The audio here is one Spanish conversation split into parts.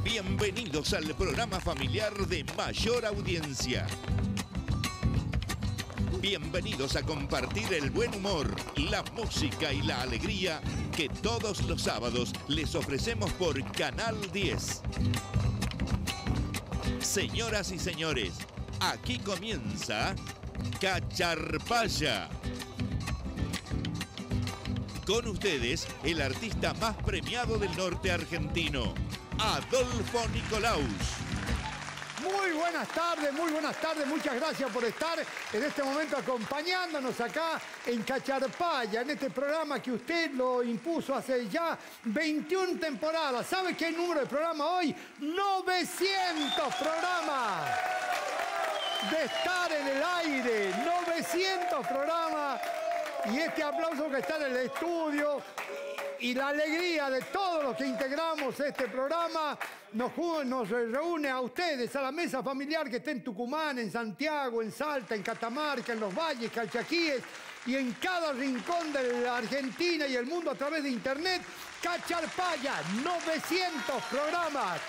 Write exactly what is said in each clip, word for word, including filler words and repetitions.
Bienvenidos al programa familiar de mayor audiencia. Bienvenidos a compartir el buen humor, la música y la alegría que todos los sábados les ofrecemos por Canal diez. Señoras y señores, aquí comienza Cacharpaya. Con ustedes, el artista más premiado del norte argentino, Adolfo Nicolaus. Muy buenas tardes, muy buenas tardes. Muchas gracias por estar en este momento acompañándonos acá en Cacharpaya, en este programa que usted lo impuso hace ya veintiuna temporadas. ¿Sabe qué número de programa hoy? novecientos programas de estar en el aire. novecientos programas. Y este aplauso que está en el estudio y la alegría de todos los que integramos este programa nos, nos reúne a ustedes, a la mesa familiar que está en Tucumán, en Santiago, en Salta, en Catamarca, en los Valles, Calchaquíes y en cada rincón de la Argentina y el mundo a través de internet. Cacharpaya, novecientos programas.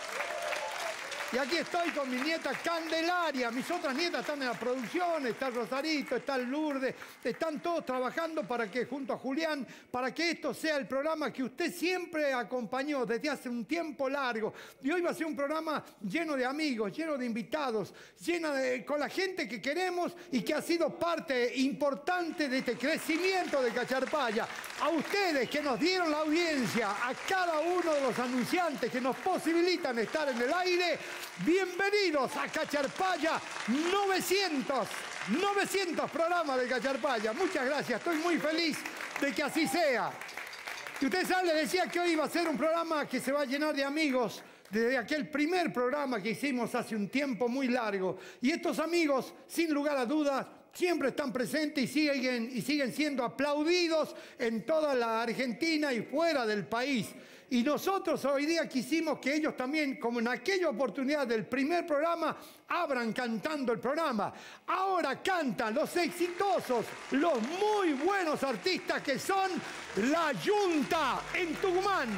Y aquí estoy con mi nieta Candelaria. Mis otras nietas están en la producción, está Rosarito, está Lourdes, están todos trabajando para que, junto a Julián, para que esto sea el programa que usted siempre acompañó desde hace un tiempo largo. Y hoy va a ser un programa lleno de amigos, lleno de invitados, lleno de, con la gente que queremos y que ha sido parte importante de este crecimiento de Cacharpaya. A ustedes que nos dieron la audiencia, a cada uno de los anunciantes que nos posibilitan estar en el aire, bienvenidos a Cacharpaya, novecientos, novecientos programas de Cacharpaya. Muchas gracias, estoy muy feliz de que así sea. Y ustedes saben, les decía que hoy va a ser un programa que se va a llenar de amigos, desde aquel primer programa que hicimos hace un tiempo muy largo. Y estos amigos, sin lugar a dudas, siempre están presentes y siguen, y siguen siendo aplaudidos en toda la Argentina y fuera del país. Y nosotros hoy día quisimos que ellos también, como en aquella oportunidad del primer programa, abran cantando el programa. Ahora cantan los exitosos, los muy buenos artistas que son La Yunta en Tucumán.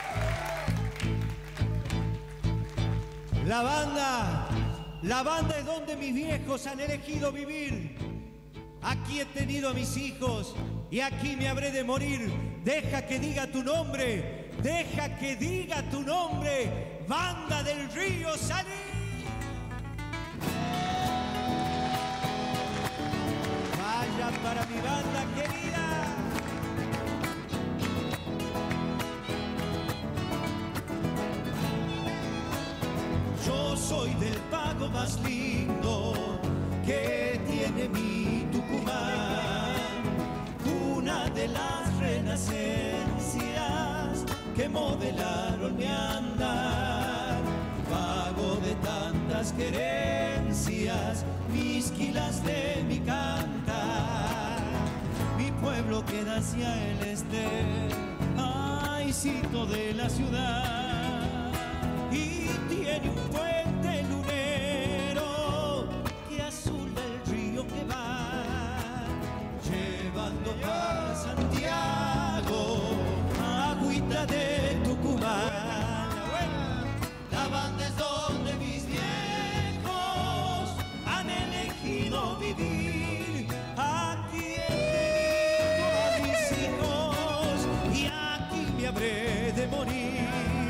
La banda, la banda es donde mis viejos han elegido vivir. Aquí he tenido a mis hijos y aquí me habré de morir. Deja que diga tu nombre, deja que diga tu nombre, banda del río Salí. Vaya para mi banda querida. Yo soy del pago más lindo que tiene mi Tucumán, una de las renacencias que modelaron mi andar. Pago de tantas querencias, mis quilas de mi cantar. Mi pueblo queda hacia el este, aycito de la ciudad, y tiene un puente lunero que azula el río que va, llevando para Santiago agüita de Tucumán. La banda es donde mis viejos han elegido vivir. Aquí he tenido a mis hijos y aquí me habré de morir.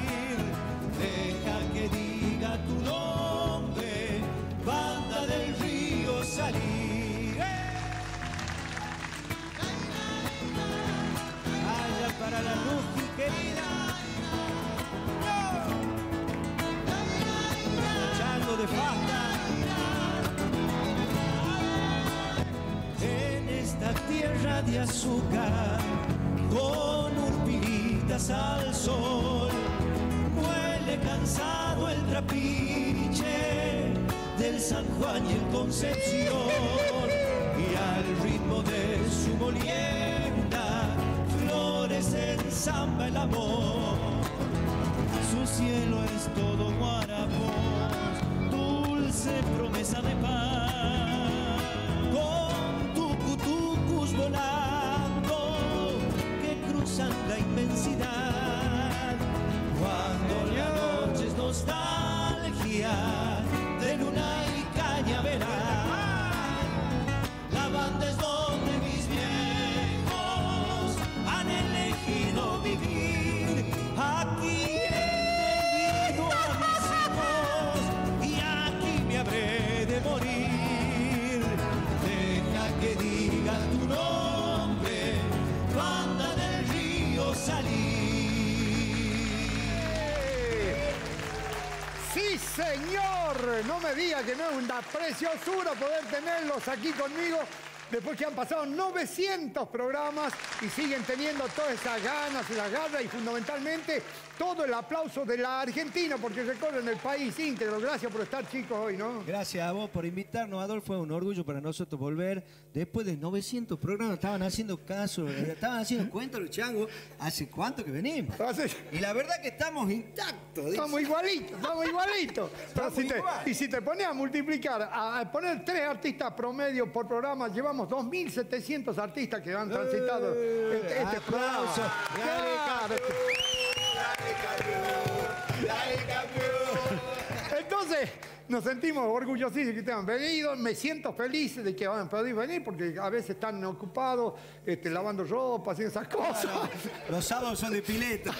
Deja que diga tu nombre, banda del río Salí. Vaya para la Luji querida. Chango de Fasta. En esta tierra de azúcar, con urpilitas al sol, muele cansado el trapiche del San Juan y el Concepción, y al ritmo de su molienda florece en samba el amor. Su cielo es todo guarapos, dulce promesa de paz, con tucutucus volando que cruzan la inmensidad. Cuando la noche nos da no me diga que no es una preciosura poder tenerlos aquí conmigo. Después que han pasado novecientos programas y siguen teniendo todas esas ganas y las garras y fundamentalmente todo el aplauso de la Argentina porque recorren el país íntegro. Gracias por estar, chicos, hoy, ¿no? Gracias a vos por invitarnos, Adolfo. Es un orgullo para nosotros volver. Después de novecientos programas estaban haciendo caso, estaban haciendo cuenta los changos. ¿Hace cuánto que venimos? Hace... Y la verdad que estamos intactos. Dice. Estamos igualitos, estamos igualitos. Pero si te, y si te pones a multiplicar, a, a poner tres artistas promedio por programa, llevamos dos mil setecientos artistas que han transitado eh, este, este programa. Claro. Entonces, nos sentimos orgullosísimos de que ustedes han venido. Me siento feliz de que hayan podido venir porque a veces están ocupados este, lavando ropa, haciendo esas cosas. No, no. Los sábados son de pileta.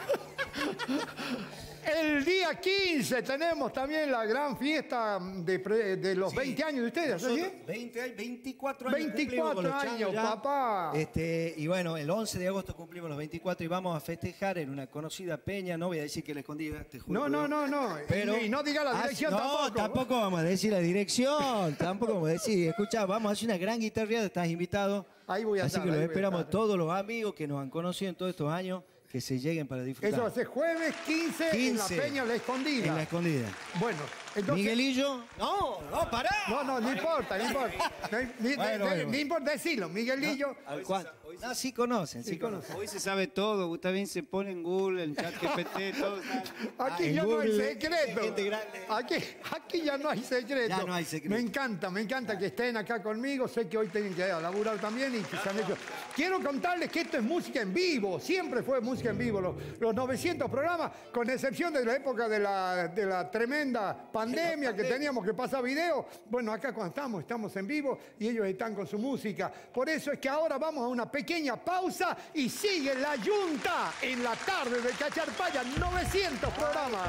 El día quince tenemos también la gran fiesta de, pre, de los sí, veinte años de ustedes, ¿sí? veinte, veinticuatro años. veinticuatro años, papá. Este, y bueno, el once de agosto cumplimos los veinticuatro y vamos a festejar en una conocida peña. No voy a decir que la escondida, te juro. No, no, no, no. Pero, y, y no diga la dirección no, tampoco. No, tampoco vamos a decir la dirección. Tampoco vamos a decir, escucha, vamos a hacer una gran guitarreada, estás invitado. Ahí voy a Así estar, que los ahí esperamos estar. Todos los amigos que nos han conocido en todos estos años. Que se lleguen para disfrutar. Eso va a ser jueves quince, quince en la Peña La Escondida. En La Escondida. Bueno, entonces... Miguelillo. No, no, pará. No, no, no importa, no importa. No, ni, bueno, de, bueno. de, ni importa decirlo. Miguelillo... ¿Al cuánto? No, sí conocen, sí, sí conocen. Hoy se sabe todo. Usted bien se pone en Google, en ChatGPT, todo. Aquí ah, ya Google, no hay secreto. Aquí, aquí ya no hay secreto. Ya no hay secreto. Me encanta, me encanta que estén acá conmigo. Sé que hoy tienen que laburar también y que se han hecho... Quiero contarles que esto es música en vivo. Siempre fue música en vivo. Los, los novecientos programas, con excepción de la época de la, de la tremenda pandemia que teníamos que pasar video. Bueno, acá cuando estamos, estamos en vivo y ellos están con su música. Por eso es que ahora vamos a una pequeña pausa y sigue la Yunta en la tarde de Cacharpaya. novecientos programas.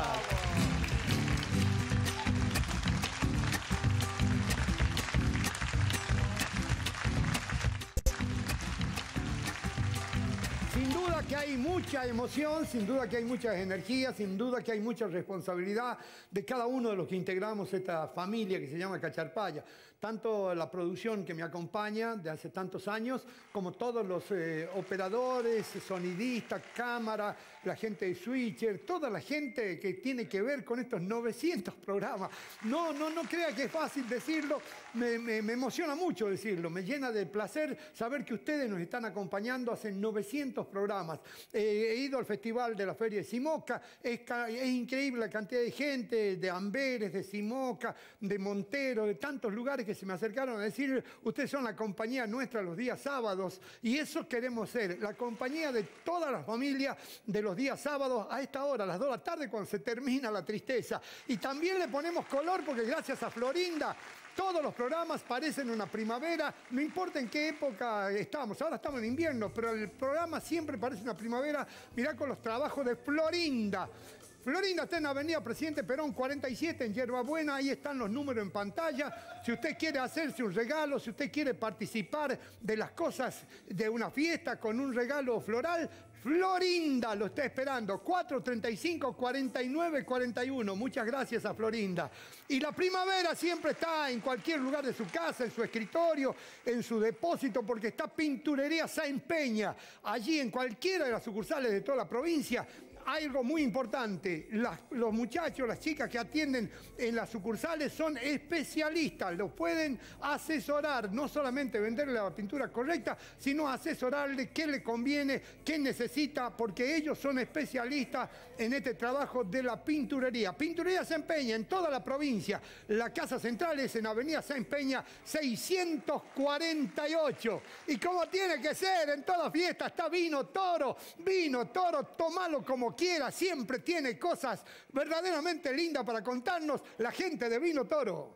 Sin duda que hay mucha emoción, sin duda que hay muchas energías, sin duda que hay mucha responsabilidad de cada uno de los que integramos esta familia que se llama Cacharpaya. Tanto la producción que me acompaña de hace tantos años, como todos los eh, operadores, sonidistas, cámara, la gente de switcher, toda la gente que tiene que ver con estos novecientos programas. No, no, no crea que es fácil decirlo, me, me, me emociona mucho decirlo, me llena de placer saber que ustedes nos están acompañando hace novecientos programas. Eh, he ido al Festival de la Feria de Simoca, es, es increíble la cantidad de gente, de Amberes, de Simoca, de Montero, de tantos lugares que se me acercaron a decir, ustedes son la compañía nuestra los días sábados, y eso queremos ser, la compañía de toda la familia de los días sábados a esta hora, a las dos de la tarde, cuando se termina la tristeza. Y también le ponemos color porque gracias a Florinda, todos los programas parecen una primavera, no importa en qué época estamos, ahora estamos en invierno, pero el programa siempre parece una primavera. Mirá con los trabajos de Florinda. Florinda está en Avenida Presidente Perón cuarenta y siete en Yerbabuena, ahí están los números en pantalla. Si usted quiere hacerse un regalo, si usted quiere participar de las cosas de una fiesta con un regalo floral, Florinda lo está esperando, cuatro treinta y cinco, cuarenta y nueve, cuarenta y uno. Muchas gracias a Florinda. Y la primavera siempre está en cualquier lugar de su casa, en su escritorio, en su depósito, porque está Pinturería Sáenz Peña. Allí en cualquiera de las sucursales de toda la provincia. Hay algo muy importante, las, los muchachos, las chicas que atienden en las sucursales son especialistas, los pueden asesorar, no solamente venderle la pintura correcta, sino asesorarle qué le conviene, qué necesita, porque ellos son especialistas en este trabajo de la pinturería. Pinturería Sáenz Peña en toda la provincia, la casa central es en Avenida Sáenz Peña seiscientos cuarenta y ocho. Y como tiene que ser, en toda fiesta está Vino Toro, Vino Toro, tomalo como quiera, siempre tiene cosas verdaderamente lindas para contarnos la gente de Vino Toro.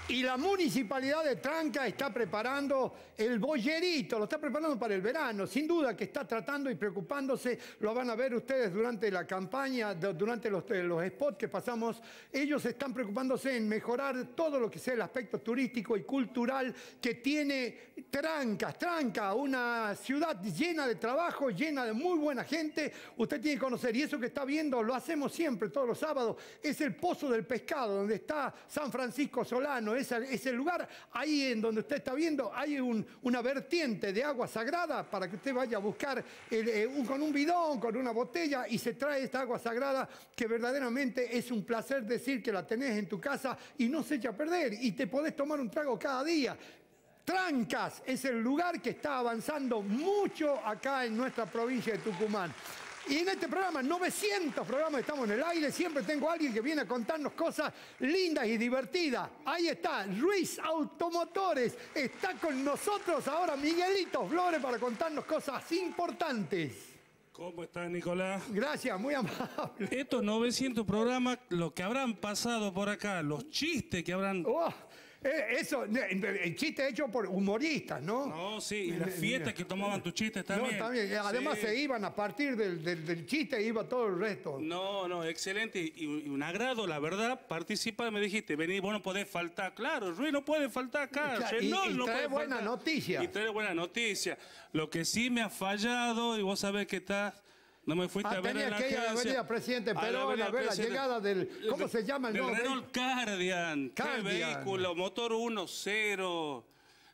Y la Municipalidad de Tranca está preparando el bollerito, lo está preparando para el verano. Sin duda que está tratando y preocupándose, lo van a ver ustedes durante la campaña, durante los, los spots que pasamos. Ellos están preocupándose en mejorar todo lo que sea el aspecto turístico y cultural que tiene Trancas. Tranca, una ciudad llena de trabajo, llena de muy buena gente. Usted tiene que conocer, y eso que está viendo, lo hacemos siempre, todos los sábados, es el Pozo del Pescado, donde está San Francisco Solano. Ese, ese lugar, ahí en donde usted está viendo, hay un, una vertiente de agua sagrada para que usted vaya a buscar el, eh, un, con un bidón, con una botella, y se trae esta agua sagrada que verdaderamente es un placer decir que la tenés en tu casa y no se echa a perder, y te podés tomar un trago cada día. Trancas es el lugar que está avanzando mucho acá en nuestra provincia de Tucumán. Y en este programa, novecientos programas, estamos en el aire, siempre tengo a alguien que viene a contarnos cosas lindas y divertidas. Ahí está, Ruiz Automotores. Está con nosotros ahora Miguelito Flores para contarnos cosas importantes. ¿Cómo estás, Nicolás? Gracias, muy amable. Estos novecientos programas, lo que habrán pasado por acá, los chistes que habrán... Oh. Eh, eso, el chiste hecho por humoristas, ¿no? No, sí, y las fiestas que tomaban tus chistes también. No, también. Además sí. Se iban a partir del, del, del chiste, iba todo el resto. No, no, excelente y, y un agrado, la verdad, participar, me dijiste, vení, vos no podés faltar. Claro, Ruiz no puede faltar acá. Claro, y, no, y no trae buena noticia. Y trae buena noticia. Lo que sí me ha fallado, y vos sabés que estás... No me fuiste ah, a ver en la que ir a la avenida Presidente Perón, a, a ver la llegada del... ¿Cómo se llama el nombre? Renault Cardian. Cardian. Qué vehículo, motor uno punto cero,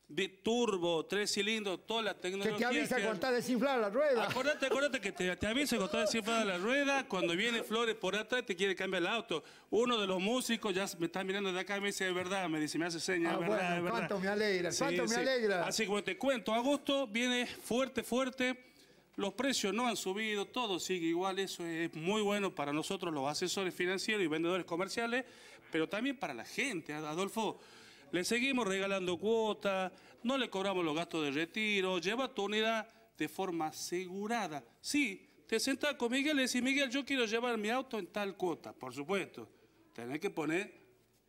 turbo, tres cilindros, toda la tecnología. Que te avisa que... cuando está desinflada la rueda. Acordate, acordate que te, te avisa cuando está desinflada la rueda, cuando viene Flores por atrás te quiere cambiar el auto. Uno de los músicos ya me está mirando de acá y me dice, es verdad, me dice, me hace señas, ah, es verdad, bueno, es verdad. cuánto me alegra, sí, cuánto sí. me alegra. Así que bueno, te cuento, agosto viene fuerte, fuerte. Los precios no han subido, todo sigue igual, eso es muy bueno para nosotros los asesores financieros y vendedores comerciales, pero también para la gente, Adolfo. Le seguimos regalando cuotas, no le cobramos los gastos de retiro, lleva tu unidad de forma asegurada. Sí, te sentás con Miguel y le decís, Miguel, yo quiero llevar mi auto en tal cuota, por supuesto. Tenés que poner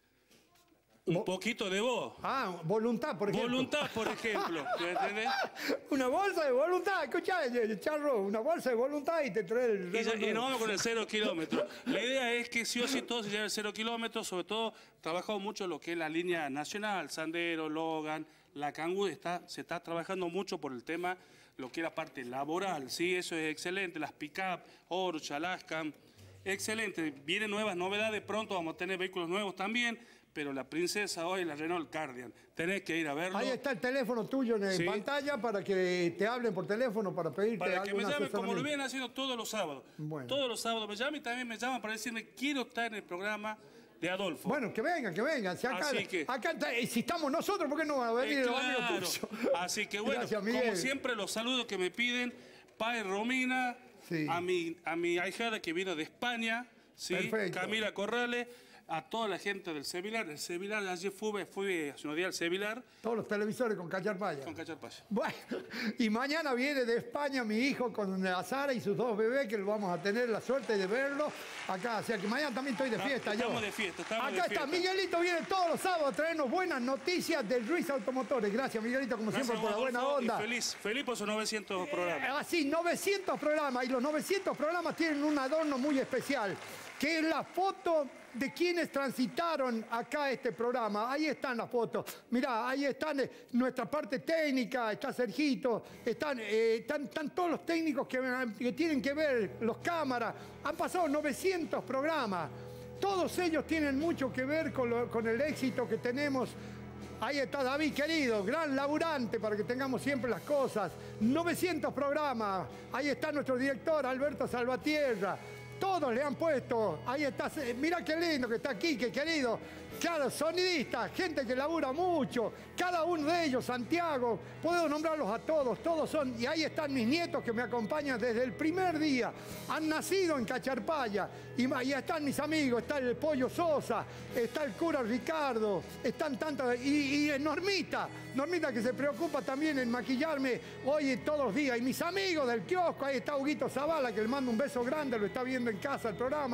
un Bo poquito de vos. Ah, voluntad, por ejemplo. Voluntad, por ejemplo. ¿Me entendés? Una bolsa de voluntad, escuchá, Charro, una bolsa de voluntad y te trae el... Y, ya, y nos vamos con el cero kilómetros. La idea es que sí o sí todo se lleve el cero kilómetros, sobre todo trabajamos mucho lo que es la línea nacional, Sandero, Logan, la Kangoo, está, se está trabajando mucho por el tema, lo que es la parte laboral, sí, eso es excelente, las pick-up, Orcha, Alaskan, excelente, vienen nuevas novedades, pronto vamos a tener vehículos nuevos también, pero la princesa hoy es la Renault Cardian. Tenés que ir a verlo. Ahí está el teléfono tuyo en sí. pantalla para que te hablen por teléfono, para pedirte Para que me llamen como lo vienen haciendo todos los sábados. Bueno. Todos los sábados me llaman y también me llaman para decirme quiero estar en el programa de Adolfo. Bueno, que vengan, que vengan. Si acá, Así que, acá si estamos nosotros, ¿por qué no van a venir eh, los amigos claro. tuyos? Así que bueno, Gracias, como siempre, los saludos que me piden, Pai Romina, sí. a, mi, a mi ahijada que vino de España, ¿sí? Camila Corrales, a toda la gente del Sevilar. El Sevilar, ayer fui, fui hace unos días al Sevilar. Todos los televisores con Cacharpaya. Con Cacharpaya. Bueno, y mañana viene de España mi hijo con la Sara y sus dos bebés, que vamos a tener la suerte de verlo acá. O sea que mañana también estoy de fiesta. Estamos yo. de fiesta, estamos acá de fiesta. está, Miguelito viene todos los sábados a traernos buenas noticias del Ruiz Automotores. Gracias, Miguelito, como Gracias, siempre, por la buena onda. Y feliz, feliz por esos novecientos programas. Eh, así, novecientos programas. Y los novecientos programas tienen un adorno muy especial, que es la foto de quienes transitaron acá este programa. Ahí están las fotos. Mirá, ahí están eh, nuestra parte técnica, está Sergito, están, eh, están, están todos los técnicos que, que tienen que ver, los cámaras. Han pasado novecientos programas. Todos ellos tienen mucho que ver con, lo, con el éxito que tenemos. Ahí está David, querido, gran laburante para que tengamos siempre las cosas. novecientos programas. Ahí está nuestro director, Alberto Salvatierra. Todos le han puesto, ahí está, mirá qué lindo que está aquí, qué querido. Claro, sonidistas, gente que labura mucho, cada uno de ellos, Santiago, puedo nombrarlos a todos, todos son, y ahí están mis nietos que me acompañan desde el primer día, han nacido en Cacharpaya, y ahí están mis amigos, está el Pollo Sosa, está el cura Ricardo, están tantas, y, y Normita, Normita que se preocupa también en maquillarme hoy y todos los días, y mis amigos del kiosco, ahí está Huguito Zavala, que le mando un beso grande, lo está viendo en casa el programa.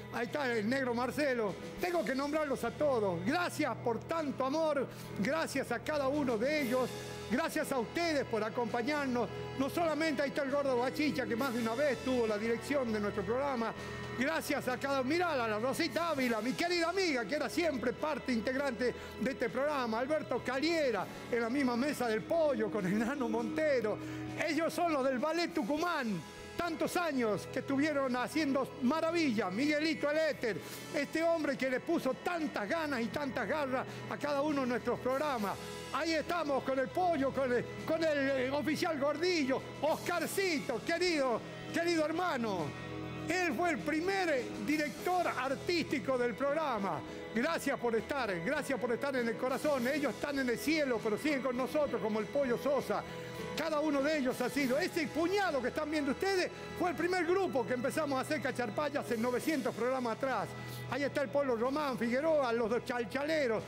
ahí está el negro Marcelo. Tengo que nombrarlos a todos. Gracias por tanto amor, gracias a cada uno de ellos. Gracias a ustedes por acompañarnos. No solamente ahí está el gordo Bachicha, que más de una vez tuvo la dirección de nuestro programa. Gracias a cada... Mirá, a la Rosita Ávila, mi querida amiga, que era siempre parte integrante de este programa. Alberto Caliera, en la misma mesa del pollo, con el Nano Montero. Ellos son los del Ballet Tucumán. Tantos años que estuvieron haciendo maravillas. Miguelito el Éter, este hombre que le puso tantas ganas y tantas garras a cada uno de nuestros programas. Ahí estamos con el pollo, con el, con el eh, oficial Gordillo, Oscarcito, querido, querido hermano. Él fue el primer director artístico del programa. Gracias por estar, gracias por estar en el corazón. Ellos están en el cielo, pero siguen con nosotros como el Pollo Sosa. Cada uno de ellos ha sido, ese puñado que están viendo ustedes, fue el primer grupo que empezamos a hacer cacharpayas hace novecientos programas atrás. Ahí está el Polo Román, Figueroa, los dos chalchaleros.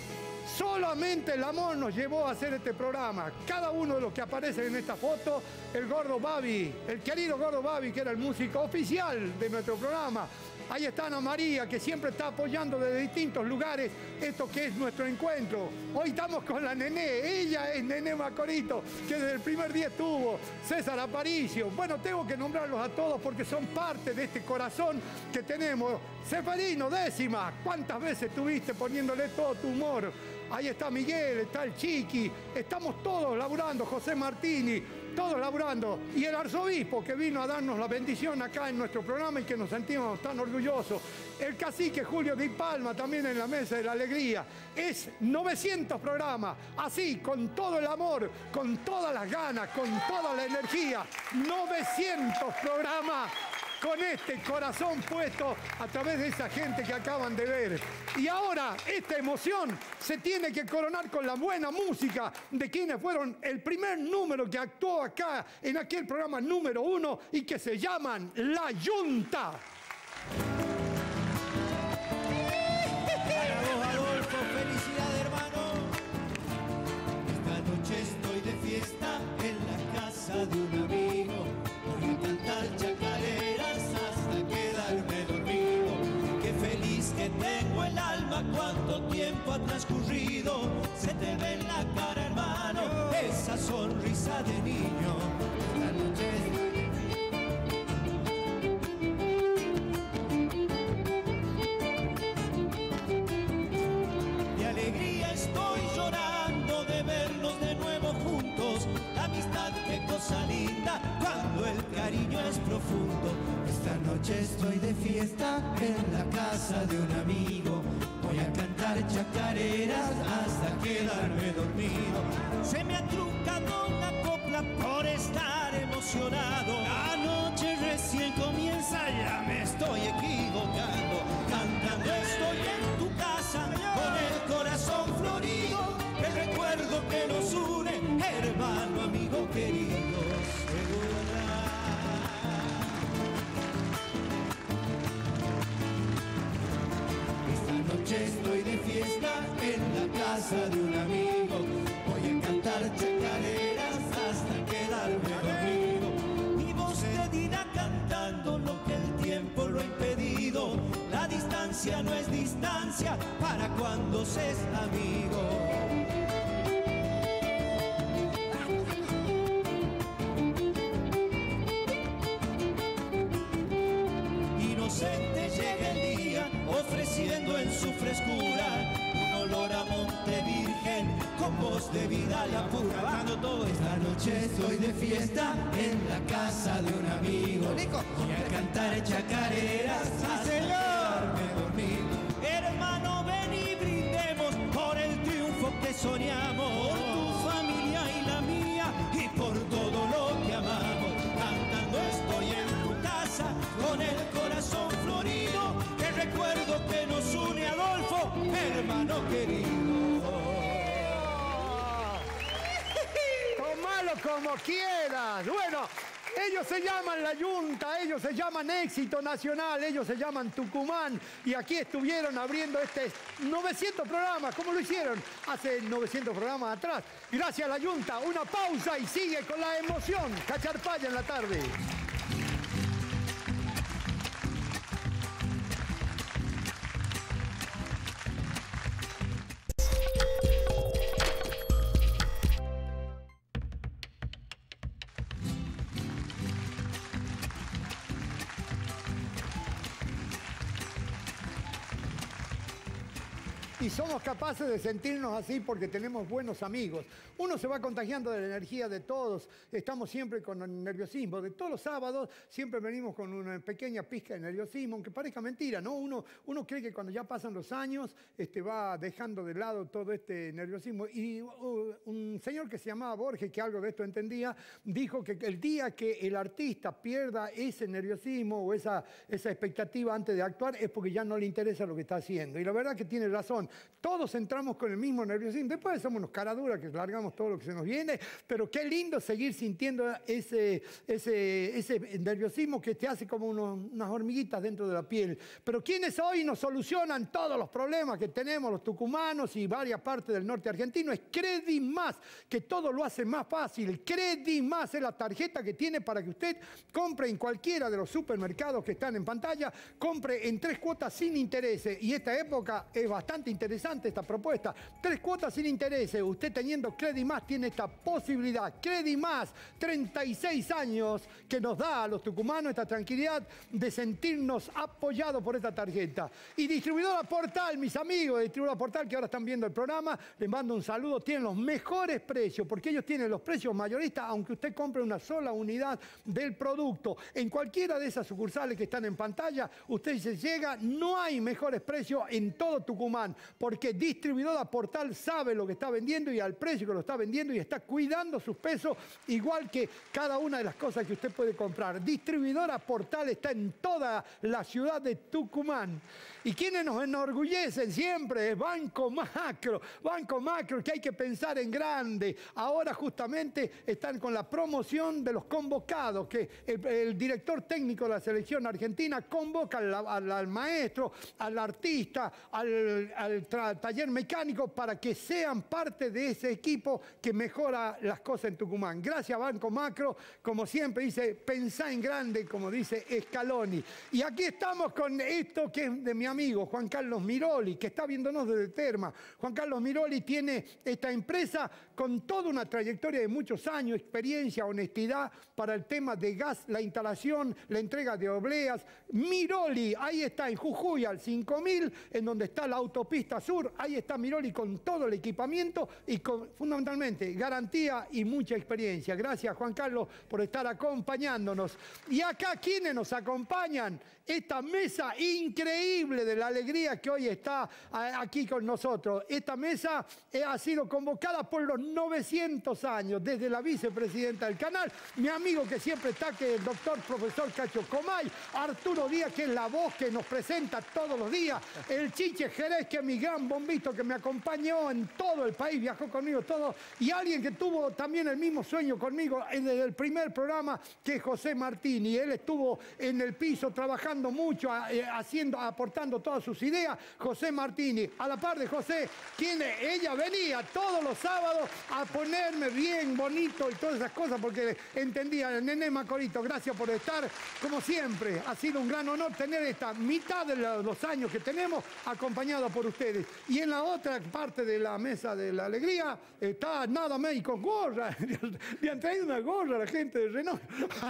Solamente el amor nos llevó a hacer este programa. Cada uno de los que aparecen en esta foto, el Gordo Babi, el querido Gordo Babi, que era el músico oficial de nuestro programa. Ahí está Ana María, que siempre está apoyando desde distintos lugares esto que es nuestro encuentro. Hoy estamos con la Nené, ella es Nené Macorito, que desde el primer día estuvo. César Aparicio. Bueno, tengo que nombrarlos a todos porque son parte de este corazón que tenemos. Seferino, décima, ¿cuántas veces estuviste poniéndole todo tu humor? Ahí está Miguel, está el Chiqui, estamos todos laburando, José Martini, todos laburando. Y el arzobispo que vino a darnos la bendición acá en nuestro programa y que nos sentimos tan orgullosos. El cacique Julio Di Palma también en la Mesa de la Alegría. Es novecientos programas, así, con todo el amor, con todas las ganas, con toda la energía. novecientos programas. Con este corazón puesto a través de esa gente que acaban de ver. Y ahora esta emoción se tiene que coronar con la buena música de quienes fueron el primer número que actuó acá en aquel programa número uno y que se llaman La Yunta. Para vos, Adolfo, felicidad, hermano. Esta noche estoy de fiesta en la casa de un amigo. Voy a cantar chacareras hasta quedarme dormido. Qué feliz que tengo el alma, cuánto tiempo ha transcurrido. Se te ve en la cara, hermano, esa sonrisa de niño. Esta noche de alegría estoy llorando de vernos de nuevo juntos. La amistad, qué cosa linda cuando el cariño es profundo. Esta noche estoy de fiesta en la casa de un amigo. Voy a cantar chacareras hasta quedarme dormido. Se me ha truncado una copla por estar emocionado. La noche recién comienza, ya me estoy equivocando. Cantando estoy en tu casa con el corazón florido. El recuerdo que nos une, hermano, amigo querido. Esta noche estoy de fiesta en la casa de un amigo. Voy a cantar chacareras hasta quedarme dormido. Mi voz te dirá cantando lo que el tiempo lo ha impedido. La distancia no es distancia para cuando se es amigo. Inocente llega el día ofreciendo en su frescura un olor a monte virgen con voz de vida la pura. Bajando todo. Esta noche estoy de fiesta en la casa de un amigo. Voy a cantar chacareras hasta quedarme dormido. Hermano, ven y brindemos por el triunfo que soñamos, por tu familia y la mía y por todo lo que amamos. Cantando estoy en tu casa con el corazón florido. El recuerdo que nos une, Adolfo, hermano querido. Tomalo como quieras. Bueno, ellos se llaman La Yunta, ellos se llaman Éxito Nacional, ellos se llaman Tucumán y aquí estuvieron abriendo este novecientos programas, como lo hicieron hace novecientos programas atrás. Gracias a La Yunta, una pausa y sigue con la emoción. Cacharpaya en la tarde. somos capaces de sentirnos así porque tenemos buenos amigos. Uno se va contagiando de la energía de todos. Estamos siempre con el nerviosismo. De todos los sábados siempre venimos con una pequeña pizca de nerviosismo, aunque parezca mentira, ¿no? Uno, uno cree que cuando ya pasan los años este, va dejando de lado todo este nerviosismo. Y uh, un señor que se llamaba Borges, que algo de esto entendía, dijo que el día que el artista pierda ese nerviosismo o esa, esa expectativa antes de actuar es porque ya no le interesa lo que está haciendo. Y la verdad que tiene razón. Todos entramos con el mismo nerviosismo. Después somos unos caraduras que largamos todo lo que se nos viene, pero qué lindo seguir sintiendo ese, ese, ese nerviosismo que te hace como unos, unas hormiguitas dentro de la piel. Pero ¿quiénes hoy nos solucionan todos los problemas que tenemos los tucumanos y varias partes del norte argentino? Es Credimás, que todo lo hace más fácil. Credimás es la tarjeta que tiene para que usted compre en cualquiera de los supermercados que están en pantalla, compre en tres cuotas sin intereses. Y esta época es bastante interesante esta propuesta. Tres cuotas sin intereses. Usted teniendo Credimás tiene esta posibilidad. Credimás, treinta y seis años que nos da a los tucumanos esta tranquilidad de sentirnos apoyados por esta tarjeta. Y Distribuidora Portal, mis amigos de Distribuidora Portal que ahora están viendo el programa, les mando un saludo. Tienen los mejores precios porque ellos tienen los precios mayoristas, aunque usted compre una sola unidad del producto. En cualquiera de esas sucursales que están en pantalla, usted se llega, no hay mejores precios en todo Tucumán, porque Distribuidora Portal sabe lo que está vendiendo y al precio que lo está vendiendo y está cuidando sus pesos, igual que cada una de las cosas que usted puede comprar. Distribuidora Portal está en toda la ciudad de Tucumán. ¿Y quienes nos enorgullecen siempre? Es Banco Macro. Banco Macro, que hay que pensar en grande. Ahora justamente están con la promoción de los convocados, que el, el director técnico de la selección argentina convoca al, al, al maestro, al artista, al, al taller mecánico para que sean parte de ese equipo que mejora las cosas en Tucumán. Gracias Banco Macro, como siempre dice, pensá en grande, como dice Scaloni. Y aquí estamos con esto que es de mi amigo Juan Carlos Miroli, que está viéndonos desde Terma. Juan Carlos Miroli tiene esta empresa con toda una trayectoria de muchos años, experiencia, honestidad para el tema de gas, la instalación, la entrega de obleas. Miroli, ahí está en Jujuy al cinco mil, en donde está la autopista sur, ahí está Miroli con todo el equipamiento y con fundamentalmente garantía y mucha experiencia. Gracias Juan Carlos por estar acompañándonos. Y acá, ¿quiénes nos acompañan? Esta mesa increíble de la alegría que hoy está aquí con nosotros. Esta mesa ha sido convocada por los novecientos años, desde la vicepresidenta del canal, mi amigo que siempre está, que es el doctor profesor Cacho Comay, Arturo Díaz, que es la voz que nos presenta todos los días, el Chiche Jerez, que es mi gran bombito, que me acompañó en todo el país, viajó conmigo todo, y alguien que tuvo también el mismo sueño conmigo desde el primer programa, que es José Martini. Él estuvo en el piso trabajando mucho, haciendo, aportando todas sus ideas. José Martini, a la par de José, quien ella venía todos los sábados a ponerme bien bonito y todas esas cosas, porque entendía, Nené Macorito, gracias por estar, como siempre, ha sido un gran honor tener esta mitad de los años que tenemos acompañado por ustedes. Y en la otra parte de la mesa de la alegría está nada más y con gorra, le han traído una gorra a la gente de Renault,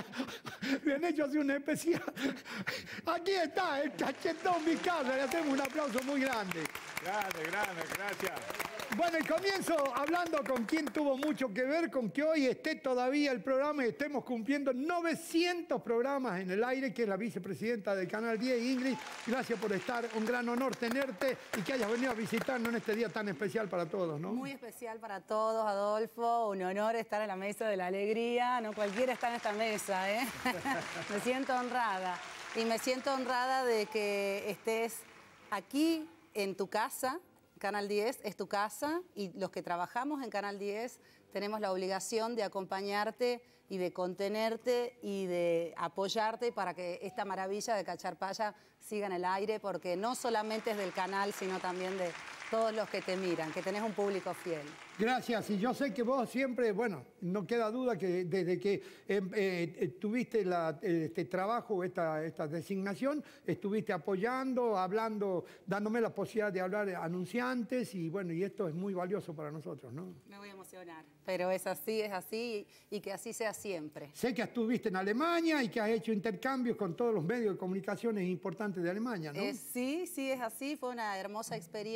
le han hecho así una especial. Aquí está el Cachetón Vizcarra, le hacemos un aplauso muy grande. Grande, grande, gracias. Bueno, y comienzo hablando con quien tuvo mucho que ver con que hoy esté todavía el programa y estemos cumpliendo novecientos programas en el aire, que es la vicepresidenta del Canal diez, Ingrid. Gracias por estar, un gran honor tenerte y que hayas venido a visitarnos en este día tan especial para todos, ¿no? Muy especial para todos, Adolfo, un honor estar en la mesa de la alegría, no cualquiera está en esta mesa, ¿eh? Me siento honrada y me siento honrada de que estés aquí en tu casa. Canal diez es tu casa y los que trabajamos en Canal diez tenemos la obligación de acompañarte y de contenerte y de apoyarte para que esta maravilla de Cacharpaya siga en el aire, porque no solamente es del canal, sino también de todos los que te miran, que tenés un público fiel. Gracias, y yo sé que vos siempre, bueno, no queda duda que desde que eh, eh, tuviste la, este trabajo, esta, esta designación, estuviste apoyando, hablando, dándome la posibilidad de hablar anunciantes y bueno, y esto es muy valioso para nosotros, ¿no? Me voy a emocionar, pero es así, es así y que así sea siempre. Sé que estuviste en Alemania y que has hecho intercambios con todos los medios de comunicaciones importantes de Alemania, ¿no? Eh, sí, sí, es así, fue una hermosa experiencia.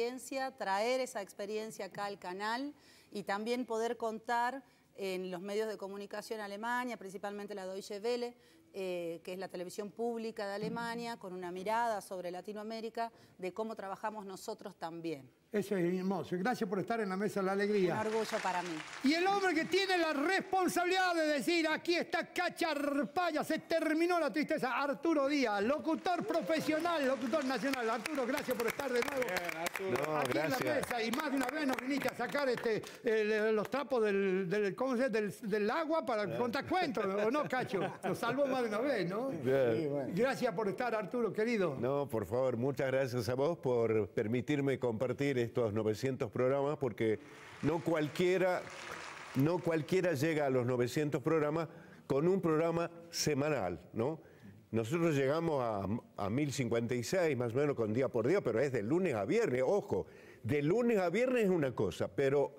alegría traer esa experiencia acá al canal y también poder contar en los medios de comunicación en Alemania, principalmente la Deutsche Welle, eh, que es la televisión pública de Alemania, con una mirada sobre Latinoamérica, de cómo trabajamos nosotros también. Eso es hermoso. Gracias por estar en la Mesa de la Alegría. Un orgullo para mí. Y el hombre que tiene la responsabilidad de decir, aquí está Cacharpaya, se terminó la tristeza, Arturo Díaz, locutor profesional, locutor nacional. Arturo, gracias por estar de nuevo Bien, Arturo. No, aquí gracias. en la mesa. Y más de una vez nos viniste a sacar este, el- los trapos del, del, ¿cómo se llama? del, del agua para contar cuentos, ¿o no, Cacho? Nos salvó más de una vez, ¿no? Bien. Gracias por estar, Arturo, querido. No, por favor, muchas gracias a vos por permitirme compartir estos novecientos programas, porque no cualquiera, no cualquiera llega a los novecientos programas con un programa semanal, ¿no? Nosotros llegamos a, a mil cincuenta y seis, más o menos, con día por día, pero es de lunes a viernes. Ojo, de lunes a viernes es una cosa, pero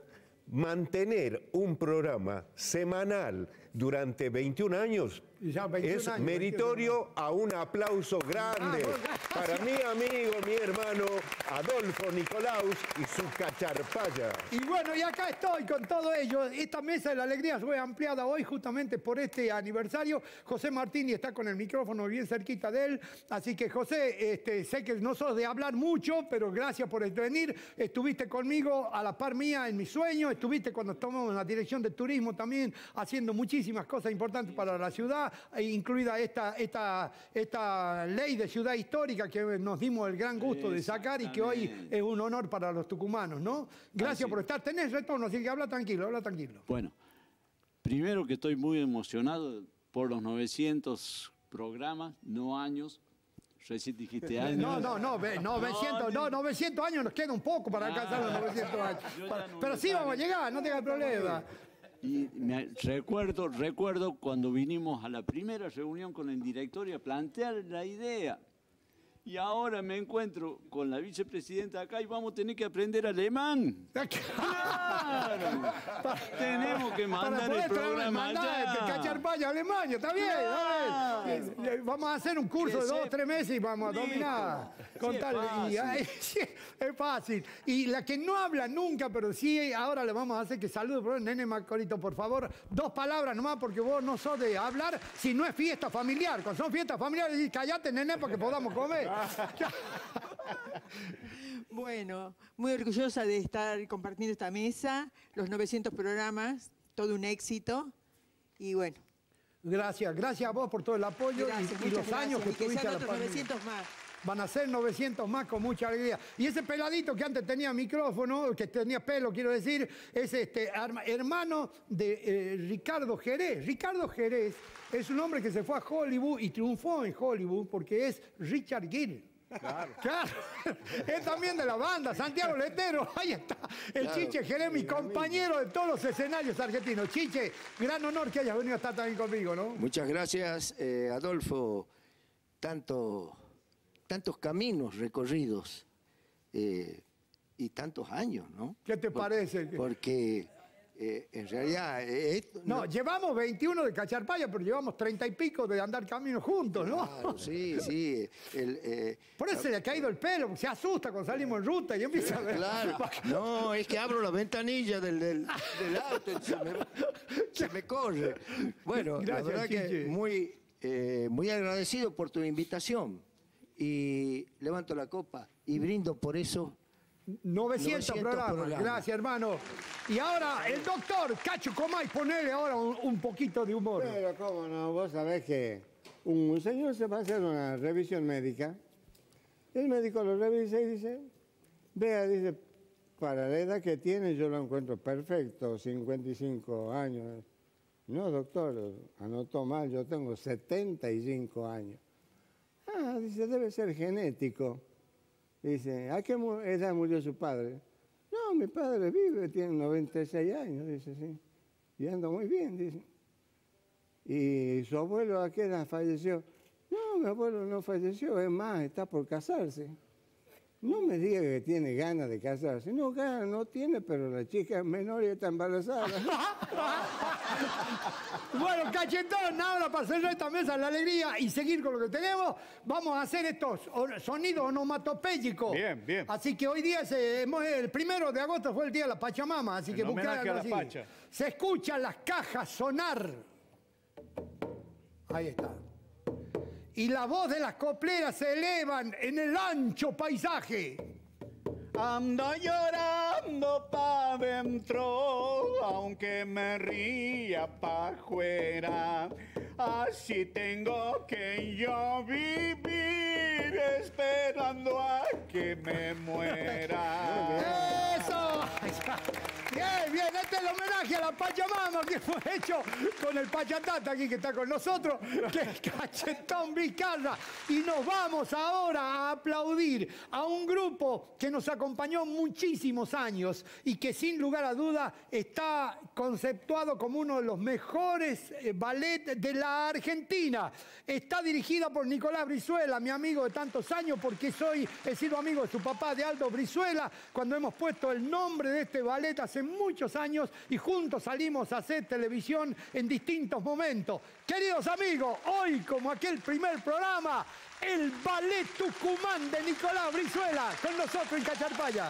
mantener un programa semanal durante veintiún años Ya, veintiún es años, meritorio a un aplauso grande Ah, para mi amigo, mi hermano Adolfo Nicolaus y su Cacharpaya. Y bueno, y acá estoy con todo ello. Esta Mesa de la Alegría fue ampliada hoy justamente por este aniversario. José Martini está con el micrófono bien cerquita de él. Así que, José, este, sé que no sos de hablar mucho, pero gracias por venir. Estuviste conmigo a la par mía en mi sueño. Estuviste cuando tomamos en la dirección de turismo también, haciendo muchísimas cosas importantes para la ciudad, incluida esta, esta, esta ley de ciudad histórica que nos dimos el gran gusto de sacar y que hoy es un honor para los tucumanos, ¿no? Gracias por estar. Tenés retorno, así que habla tranquilo, habla tranquilo. Bueno, primero que estoy muy emocionado por los novecientos programas, no años. Recién dijiste años. No, no, no, ve- novecientos, no, novecientos años nos queda un poco para alcanzar los novecientos años. yo ya Para- no Pero me sí sabe. vamos a llegar, no tengas problema. Y me recuerdo, recuerdo cuando vinimos a la primera reunión con el directorio a plantear la idea. Y ahora me encuentro con la vicepresidenta acá y vamos a tener que aprender alemán. ¡Claro! Tenemos que Para mandar poder el traer- programa mandar de allá. Cacharpaya a Alemania, está bien. a ver. Eh, eh, Vamos a hacer un curso Que de dos o se- tres meses y vamos a Listo. dominar. Con Sí, es tal- y, fácil. ay, sí, es fácil. Y la que no habla nunca, pero sí, ahora le vamos a hacer que salude, por favor, Nene Macorito, por favor. Dos palabras nomás, porque vos no sos de hablar si no es fiesta familiar. Cuando son fiestas familiares, decís, callate, nene, para que podamos comer. Bueno, muy orgullosa de estar compartiendo esta mesa, los novecientos programas, todo un éxito. Y bueno, Gracias, gracias a vos por todo el apoyo y- gracias, y, muchas los años gracias. que Y que tuviste a sean la otros par mía. novecientos más. Van a ser novecientos más con mucha alegría. Y ese peladito que antes tenía micrófono, que tenía pelo, quiero decir, es este arma- hermano de eh, Ricardo Jerez. Ricardo Jerez es un hombre que se fue a Hollywood y triunfó en Hollywood porque es Richard Gere. Claro. Claro. Es también de la banda, Santiago Letero. Ahí está. El Claro. Chiche Jerez, mi compañero de todos los escenarios argentinos. Chiche, gran honor que hayas venido a estar también conmigo, ¿no? Muchas gracias, eh, Adolfo. Tanto, tantos caminos recorridos eh, y tantos años, ¿no? ¿Qué te Por- parece? Porque eh, en realidad... eh, esto- No, llevamos veintiuno de Cacharpaya, pero llevamos treinta y pico de andar camino juntos, ¿no? Claro, sí, sí. el, eh, Por eso se le ha caído el pelo, porque se asusta cuando salimos en ruta y empieza a ver. Claro. No, es que abro la ventanilla del, del, del auto y se me, se me corre. Bueno, Gracias, la verdad Chiche. que muy, eh, muy agradecido por tu invitación. Y levanto la copa y brindo por eso. novecientos programas. Gracias, hermano. Y ahora, el doctor Cacho Comay, ponele ahora un, un poquito de humor. Pero cómo no, vos sabés que un señor se va a hacer una revisión médica. El médico lo revisa y dice, vea, dice, para la edad que tiene yo lo encuentro perfecto, cincuenta y cinco años. No, doctor, anotó mal, yo tengo setenta y cinco años. Ah, dice, debe ser genético. Dice, ¿a qué mu- edad murió su padre? No, mi padre vive, tiene noventa y seis años, dice, sí. Y anda muy bien, dice. ¿Y su abuelo a qué edad falleció? No, mi abuelo no falleció, es más, está por casarse. No me diga que tiene ganas de casarse. No, ganas no tiene, pero la chica es menor y está embarazada. Bueno, Cachetón, ahora para cerrar esta mesa la alegría y seguir con lo que tenemos, vamos a hacer estos sonidos onomatopéyicos. Bien, bien. Así que hoy día, es, eh, el primero de agosto fue el día de la Pachamama, así En que buscar homenaje algo a la así. Pacha. Se escuchan las cajas sonar. Ahí está. Y la voz de las copleras se elevan en el ancho paisaje. Ando llorando pa' dentro, aunque me ría pa' afuera. Así tengo que yo vivir esperando a que me muera. ¡Eso! Bien, bien, este es el homenaje a la Pachamama que fue hecho con el Pachatata aquí que está con nosotros, que es Cachetón Vizcarra. Y nos vamos ahora a aplaudir a un grupo que nos acompañó muchísimos años y que sin lugar a duda está conceptuado como uno de los mejores ballet de la Argentina. Está dirigida por Nicolás Brizuela, mi amigo de tantos años, porque soy, he sido amigo de su papá, de Aldo Brizuela, cuando hemos puesto el nombre de este ballet hace muchos años y juntos salimos a hacer televisión en distintos momentos. Queridos amigos, hoy como aquel primer programa, el Ballet Tucumán de Nicolás Brizuela, con nosotros en Cacharpaya.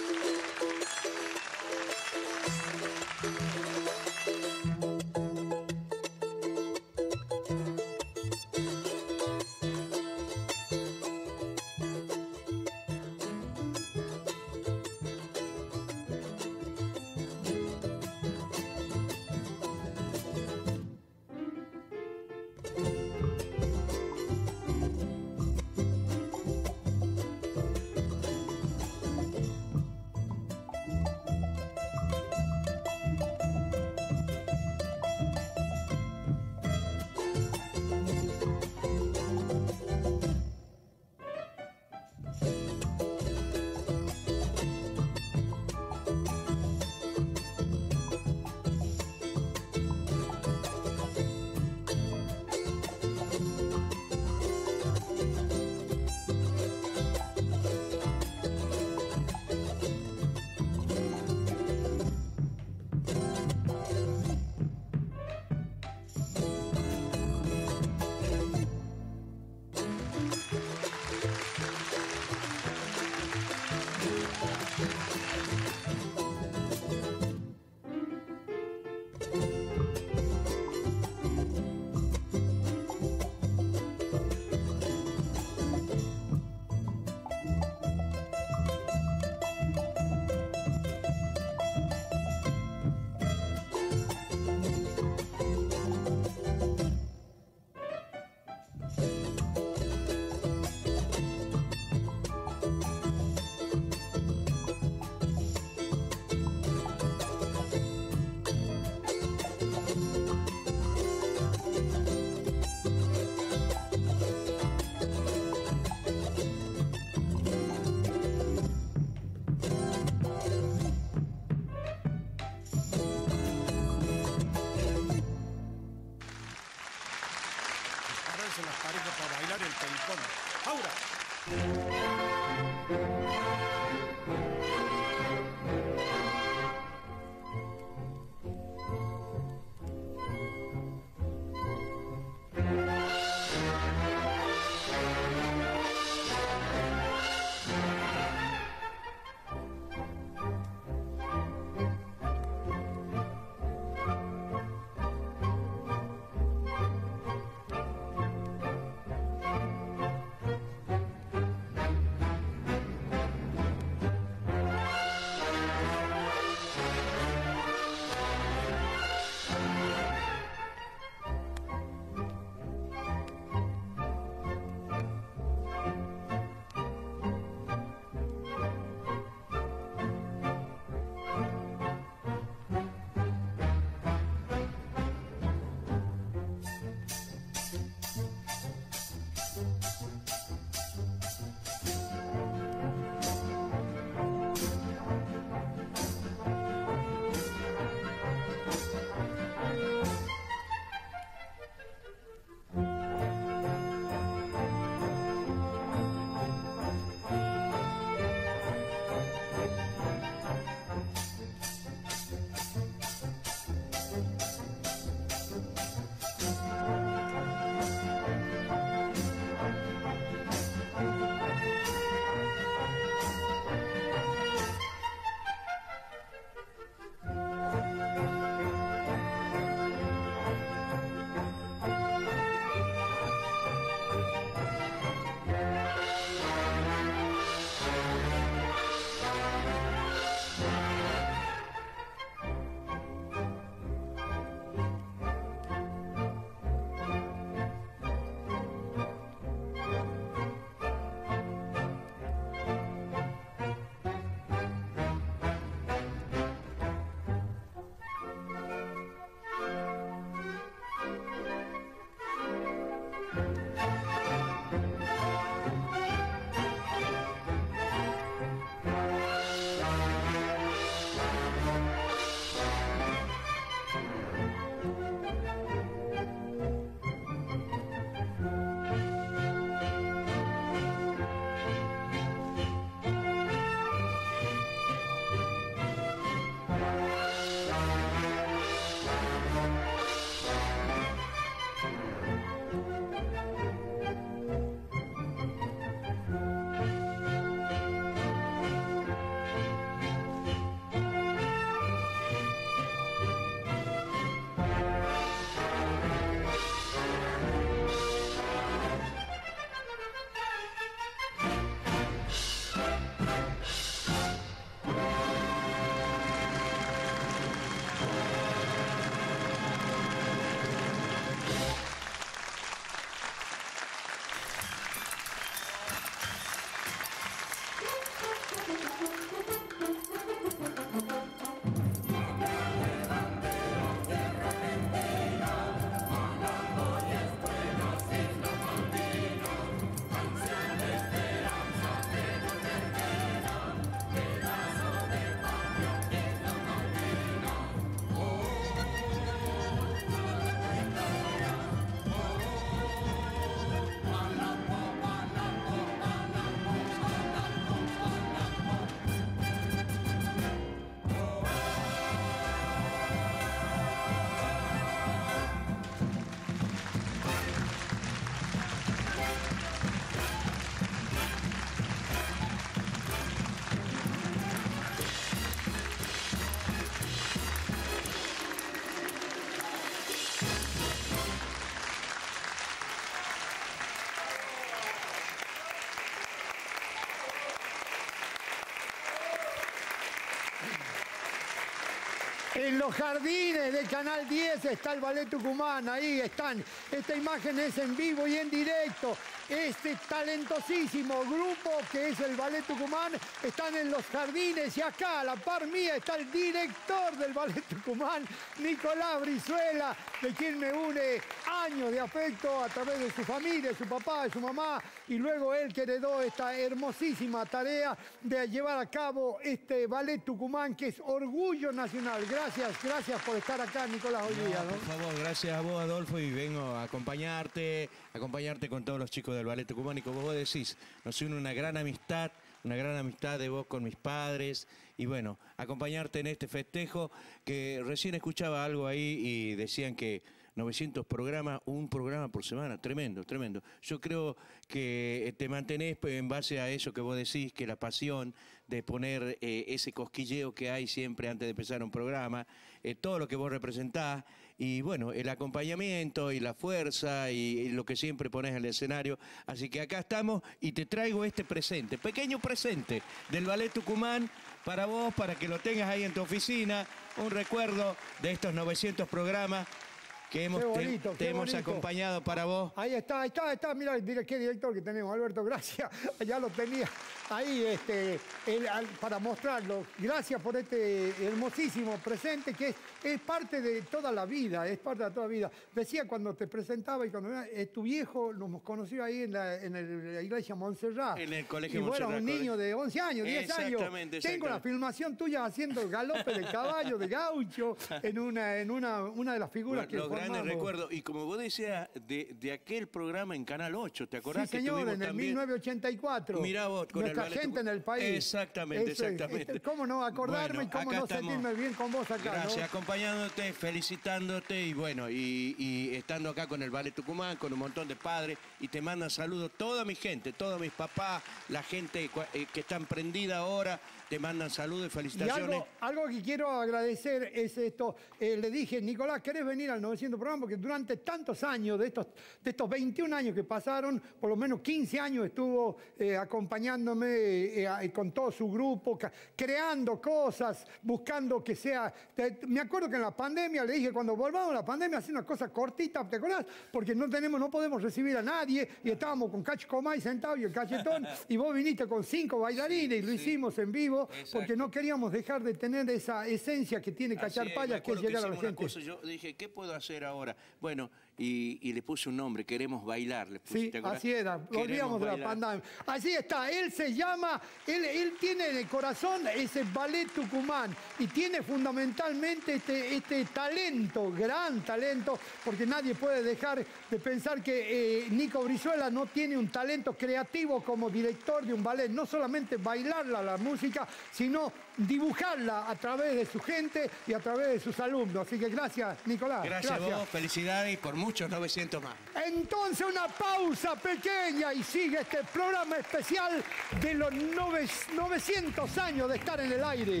En los jardines de Canal diez está el Ballet Tucumán, ahí están. Esta imagen es en vivo y en directo. Este talentosísimo grupo que es el Ballet Tucumán están en los jardines y acá a la par mía está el director del Ballet Tucumán, Nicolás Brizuela, de quien me une años de afecto a través de su familia, su papá, de su mamá, y luego él que heredó esta hermosísima tarea de llevar a cabo este Ballet Tucumán que es orgullo nacional. Gracias, gracias por estar acá, Nicolás, hoy día, ¿no? Por favor, gracias a vos, Adolfo, y vengo a acompañarte, acompañarte con todos los chicos del Ballet Tucumán, y como vos decís, nos une una gran amistad, una gran amistad de vos con mis padres, y bueno, acompañarte en este festejo, que recién escuchaba algo ahí y decían que novecientos programas, un programa por semana, tremendo, tremendo. Yo creo que te mantenés en base a eso que vos decís, que la pasión de poner eh, ese cosquilleo que hay siempre antes de empezar un programa, eh, todo lo que vos representás, y bueno, el acompañamiento y la fuerza y, y lo que siempre pones en el escenario. Así que acá estamos y te traigo este presente, pequeño presente del Ballet Tucumán para vos, para que lo tengas ahí en tu oficina, un recuerdo de estos novecientos programas que hemos, bonito, te, te hemos acompañado para vos. Ahí está, ahí está, ahí está, mira, mira qué director que tenemos, Alberto, gracias, ya lo tenía ahí este, el, al, para mostrarlo. Gracias por este hermosísimo presente que es, es parte de toda la vida, es parte de toda la vida. Decía cuando te presentaba y cuando eh, tu viejo nos conoció ahí en la, en el, la iglesia Montserrat. En el colegio y Montserrat. Y bueno, un niño de once años, diez años. Exactamente, Tengo la filmación tuya haciendo el galope del caballo de gaucho en una, en una, una de las figuras bueno, que los formamos. Grandes recuerdos. Y como vos decías, de, de aquel programa en Canal ocho, ¿te acordás? Sí, señor, que en el también... mil novecientos ochenta y cuatro. Mirá vos, con Nuestra el Ballet gente en el país. Exactamente, Eso es, exactamente. este, ¿Cómo no acordarme bueno, y cómo no estamos. sentirme bien con vos acá? Gracias, ¿no? acompañándote, felicitándote y bueno, y, y estando acá con el Ballet Tucumán, con un montón de padres, y te mandan saludos toda mi gente, todos mis papás, la gente que está emprendida ahora, te mandan saludos y felicitaciones. Y algo, algo que quiero agradecer es esto. Eh, le dije, Nicolás, ¿querés venir al novecientos programa? Porque durante tantos años, de estos, de estos veintiún años que pasaron, por lo menos quince años estuvo eh, acompañándome eh, con todo su grupo, creando cosas, buscando que sea... Te, me acuerdo que en la pandemia le dije, cuando volvamos a la pandemia, hacer una cosa cortita, ¿te acordás? Porque no tenemos, no podemos recibir a nadie, y estábamos con Cacho Comay sentado y el Cachetón, y vos viniste con cinco bailarines y lo hicimos en vivo. Exacto. Porque no queríamos dejar de tener esa esencia que tiene Cacharpaya, que es llegar a la gente. Cosa, yo dije, ¿qué puedo hacer ahora? Bueno, y, y le puse un nombre, Queremos Bailar. Le puse, sí, así era, olvidamos de la pandemia. Así está, él se llama, él, él tiene en el corazón ese Ballet Tucumán y tiene fundamentalmente este, este talento, gran talento, porque nadie puede dejar de pensar que eh, Nico Brizuela no tiene un talento creativo como director de un ballet, no solamente bailarla la música, sino dibujarla a través de su gente y a través de sus alumnos. Así que gracias, Nicolás. Gracias, gracias. a vos, felicidades y por muchos novecientos más. Entonces una pausa pequeña y sigue este programa especial de los novecientos años de estar en el aire.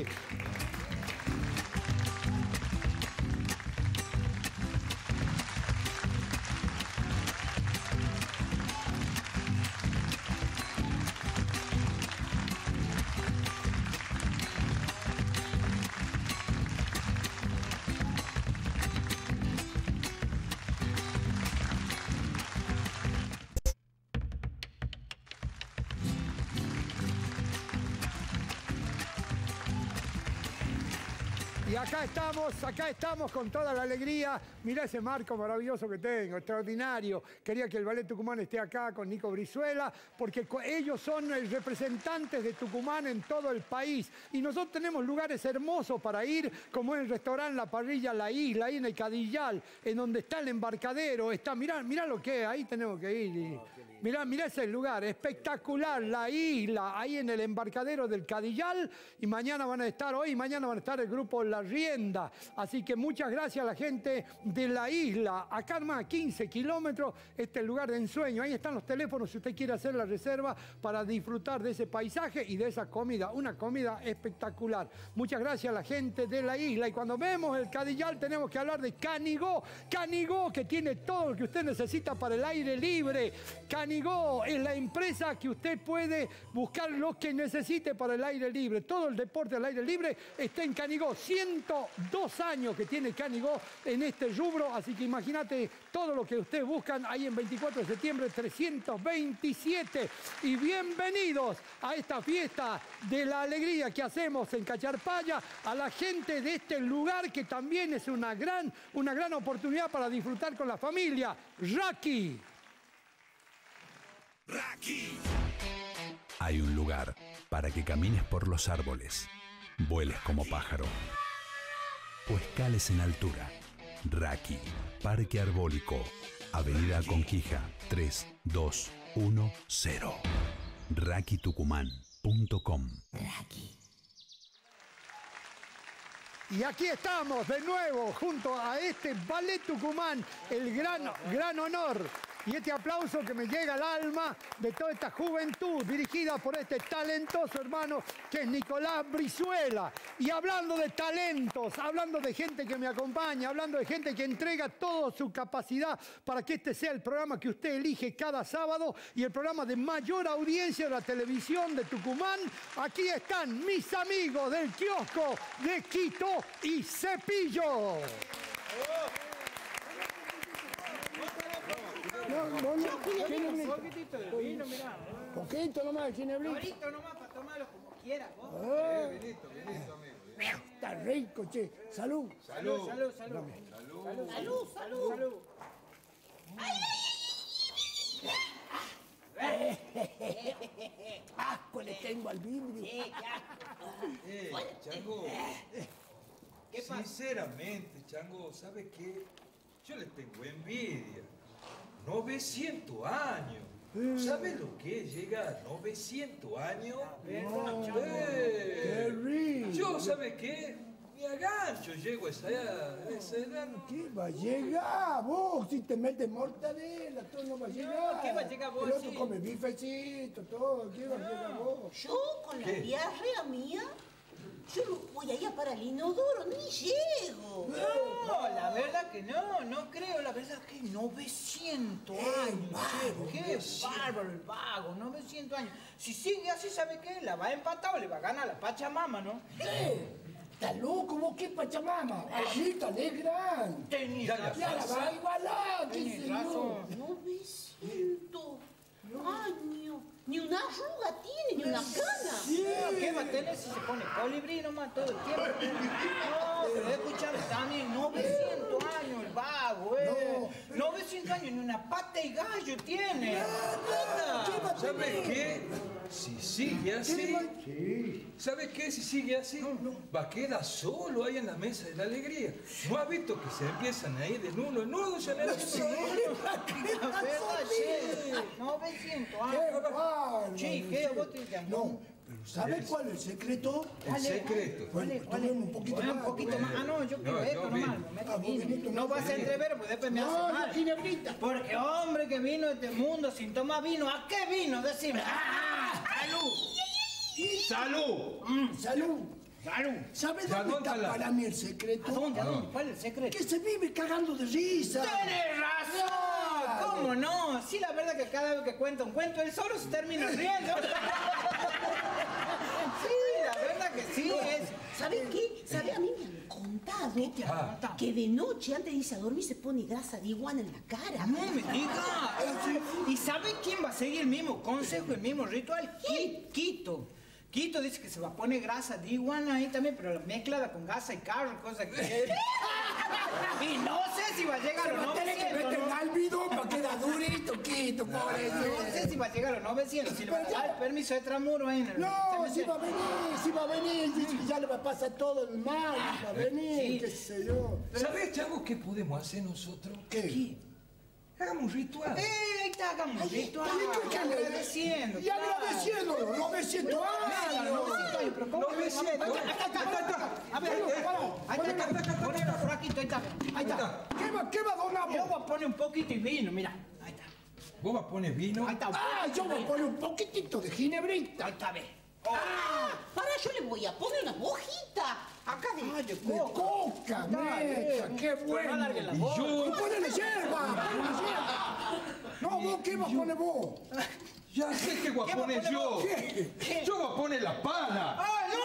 Y acá estamos, acá estamos con toda la alegría. Mirá ese marco maravilloso que tengo, extraordinario. Quería que el Ballet Tucumán esté acá con Nico Brizuela, porque ellos son representantes de Tucumán en todo el país. Y nosotros tenemos lugares hermosos para ir, como el restaurante La Parrilla La Isla, ahí en el Cadillal, en donde está el embarcadero. Está, mirá, mirá lo que es, ahí tenemos que ir. Y, mirá, mirá ese lugar, espectacular, La Isla, ahí en el embarcadero del Cadillal. Y mañana van a estar, hoy y mañana van a estar el grupo La Rienda. Así que muchas gracias a la gente de La Isla. Acá más quince kilómetros, este lugar de ensueño. Ahí están los teléfonos si usted quiere hacer la reserva para disfrutar de ese paisaje y de esa comida. Una comida espectacular. Muchas gracias a la gente de La Isla. Y cuando vemos el Cadillal tenemos que hablar de Canigó. Canigó, que tiene todo lo que usted necesita para el aire libre. Canigó Canigó es la empresa que usted puede buscar lo que necesite para el aire libre. Todo el deporte al aire libre está en Canigó. ciento dos años que tiene Canigó en este rubro, así que imagínate todo lo que ustedes buscan ahí en veinticuatro de septiembre trescientos veintisiete. Y bienvenidos a esta fiesta de la alegría que hacemos en Cacharpaya, a la gente de este lugar que también es una gran, una gran oportunidad para disfrutar con la familia. Raki. Raki. Hay un lugar para que camines por los árboles, vueles como pájaro o escales en altura. Raki, Parque Arbólico, Avenida Conquija tres dos uno cero. raki tucumán punto com. Raki. Y aquí estamos de nuevo junto a este Ballet Tucumán, el gran, gran honor y este aplauso que me llega al alma de toda esta juventud dirigida por este talentoso hermano que es Nicolás Brizuela. Y hablando de talentos, hablando de gente que me acompaña, hablando de gente que entrega toda su capacidad para que este sea el programa que usted elige cada sábado y el programa de mayor audiencia de la televisión de Tucumán, aquí están mis amigos del kiosco de Quito y Cepillo. No, no, no, ginebrita. Poquitito de vino, mirá. Poquito nomás, ginebrita. Poquito nomás para tomarlo como quieras, vos. Ah. Vinito, vinito, amigo. Está rico, che. Salud. Salud, salud, salud. Salud, salud. salud. Salud, salud. Asco le tengo al vidrio. Eh, Chango. ¿Qué pasa? Sinceramente, Chango, ¿sabe qué? Yo le tengo envidia. novecientos años. ¿Sabes lo que es llegar a novecientos años? No, eh, qué rico. Yo, ¿sabe qué? Ni a gancho llego a esa, a esa edad. ¿Qué va a llegar vos? Si te metes mortadela, todo no va a llegar. No, ¿qué va a llegar vos? El otro Sí. come bifecito, todo. ¿Qué va a llegar vos? Yo, con la ¿Qué? diarrea mía, yo no voy allá para el inodoro, ni llego. No, la verdad que no, no creo. La verdad que novecientos años. che, Qué bárbaro el vago, novecientos años. Si sigue así, ¿sabe qué? La va a empatar o le va a ganar la Pachamama, ¿no? ¿Qué? ¿Estás loco vos? ¿Qué Pachamama? Allita es grande. Tenés Ya razón. la va a igualar, qué Tenés señor. razón. novecientos años. Ni una arruga tiene, ni una cana. Pero ¿qué va a tener si se pone colibrí nomás todo el tiempo? No, pero escuchame también, novecientos años el vago, ¿eh? novecientos años, ni una pata y gallo tiene. Nada. ¿Sabe qué? Si sigue así, ¿sabe qué? Si sigue así, va a quedar solo ahí en la mesa de la alegría. ¿No has visto que se empiezan a ir de nulo en nulo? Se le hace La verdad, che, novecientos años. Sí, ¿qué? ¿Vos te llamas? No, pero ¿sabes cuál es el secreto? El secreto. Bueno, pues tomemos un poquito Bueno, más. un poquito más. Ah, no, yo quiero No, esto no, nomás. vino. me meto Ah, vos vino. vinito, No no, vas a vino. entrever, pues después me No, hace yo mal. ginebrita. Porque hombre que vino de este mundo sin tomar vino, ¿a qué vino? Decime. ¡Ah! ¡Salud! ¡Salud! Mm, salud. Salud. ¿Sabes ¿A dónde dónde está la- para mí el secreto? ¿A dónde? ¿A dónde? ¿Cuál es el secreto? Que se vive cagando de risa. ¡Tienes razón! Claro. ¿Cómo no? Sí, la verdad que cada vez que cuenta un cuento, él solo se termina riendo. Sí, la verdad que sí es. ¿Sabes qué? ¿Sabes? A mí me han contado que de noche, antes de irse a dormir, se pone grasa de iguana en la cara. No me diga. ¿Y sabe quién va a seguir el mismo consejo, el mismo ritual? Qui- Quito. Quito dice que se va a poner grasa de iguana ahí también, pero la mezclada con gasa y carro, cosa que... Y no sé si va a llegar a los Se va a tener que novecientos, meter ¿no? al bidón para quedar durito, quito, pobre. No sé si va a llegar a los novecientos, si le va a dar el permiso de tramuro ahí en el... No, si va a venir, si va a venir, dice que ya le va a pasar todo el mal, va a venir, Sí. qué sé yo. ¿Sabes, Chango, qué podemos hacer nosotros? ¿Qué? Hagamos un ritual. ¡Eh, ahí está, hagamos un ritual! ¿Y qué le- Agradeciendo, Y claro. agradeciendo los novecientos años. novecientos años, pero ¿cómo? A ver, novecientos. acá está, acá está. A ver, ahí está, acá está. Ponelo por aquí, ahí está. Ahí está. ¿Qué va, qué va a donar Yo vos? voy a poner un poquito de vino, mira. Ahí está. ¿Vos vas a poner vino? Ahí está. Ah, yo voy a poner un poquitito de ginebrita. Ahí está, ve. Ah, para, yo le voy a poner una hojita. Acá de... Ay, de coca, mecha, qué bueno. No larguen la Y boca. yo... Y ponele yerba, ponele yerba. No, vos, ¿qué vas a poner vos? Ya sé que voy a poner yo. ¿Qué? Yo voy a poner la pala. ¡Ah, no!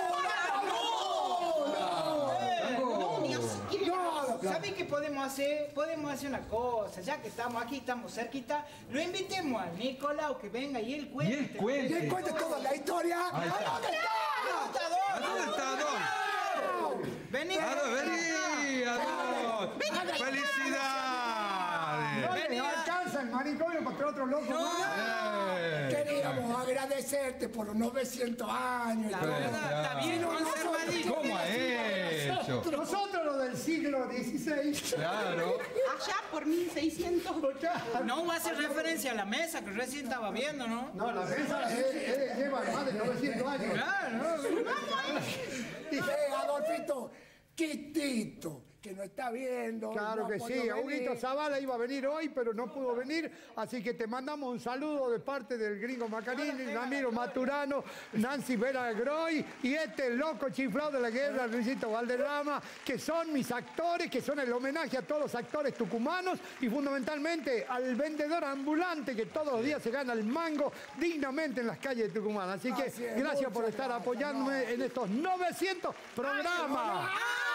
¿Sabes qué podemos hacer? Podemos hacer una cosa, ya que estamos aquí, estamos cerquita, lo invitemos a Nicolau que venga y él cuente. Y él cuente. ¿Y él cuente toda la historia? Ahí está. ¿A dónde está? ¿A dónde está Adolfo? Vení, Adolfo, vení, Adolfo. ¡Felicidades! No les alcanza el manicomio para otro loco. Queríamos agradecerte por los novecientos años. La verdad, está bien conservadito. ¿Cómo ha hecho? Nosotros los del siglo dieciséis. Claro. Allá por mil seiscientos. No va a hacer referencia a la mesa que recién estaba viendo, ¿no? No, la mesa es- es- lleva más de novecientos años. Claro. Eh, Adolfito, Quitito, que no está viendo. Claro no que ha sí, podido venir. Aurito Zavala iba a venir hoy, pero no pudo venir, así que te mandamos un saludo de parte del gringo Macarini, Ramiro Maturano, Nancy Vera Groy y este loco chiflado de la guerra, Luisito Valderrama, que son mis actores, que son el homenaje a todos los actores tucumanos y fundamentalmente al vendedor ambulante que todos los días se gana el mango dignamente en las calles de Tucumán. Así que Así es, gracias por muchas estar gracias, apoyándome no. en estos novecientos programas.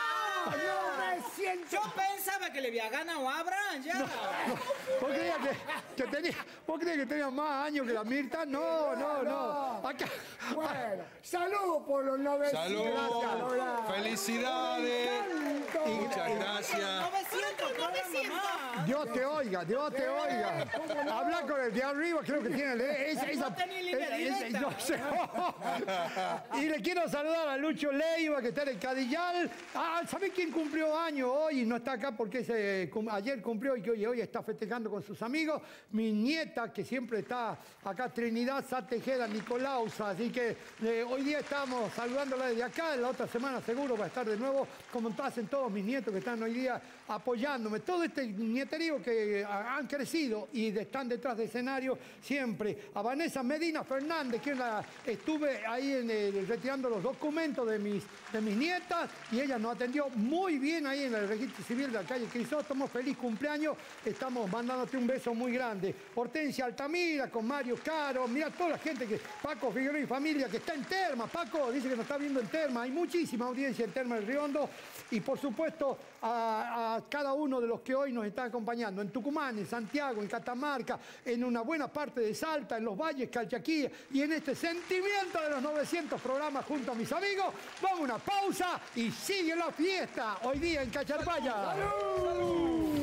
Yo pensaba que le había ganado a Abraham ya. ¿Vos creías que, que tenía, ¿Vos creías que tenía más años que la Mirta? No, no, no. Acá. Bueno, salud por los novecientos. Salud. Felicidades. Y- Muchas gracias. novecientos programas más. Dios te oiga, Dios te oiga. Habla con el de arriba, creo que tiene eh, esa, esa, No tenía línea esa- directa. no sé. Y le quiero saludar a Lucho Leiva, que está en el Cadillal. Ah, ¿sabés quién cumplió año hoy? Y no está acá porque se, cum- ayer cumplió y que hoy, hoy está festejando con sus amigos. Mi nieta, que siempre está acá, Trinidad Sá Tejeda Nicolausa. Así que eh, hoy día estamos saludándola desde acá. La otra semana seguro va a estar de nuevo, como hacen todos mis nietos que están hoy día apoyándome. Todo este nieterío que ah, han crecido y de- están detrás de escenario siempre. A Vanessa Medina Fernández, que la, estuve ahí en el- retirando los documentos de mis, de mis nietas y ella nos atendió muy bien ahí en el registro civil de la calle Crisóstomo. Feliz cumpleaños. Estamos mandándote un beso muy grande. Hortensia Altamira con Mario Caro. Mira toda la gente que... Paco Figueroa y familia que está en Terma. Paco dice que nos está viendo en Terma. Hay muchísima audiencia en Terma del Riondo. Y por supuesto a, a cada uno de los que hoy nos están acompañando. En Tucumán, en Santiago, en Catamarca, en una buena parte de Salta, en los valles, Calchaquí. Y en este sentimiento de los novecientos programas junto a mis amigos. Vamos a una pausa y sigue la fiesta. Hoy día en Cacharpaya. ¡Salud!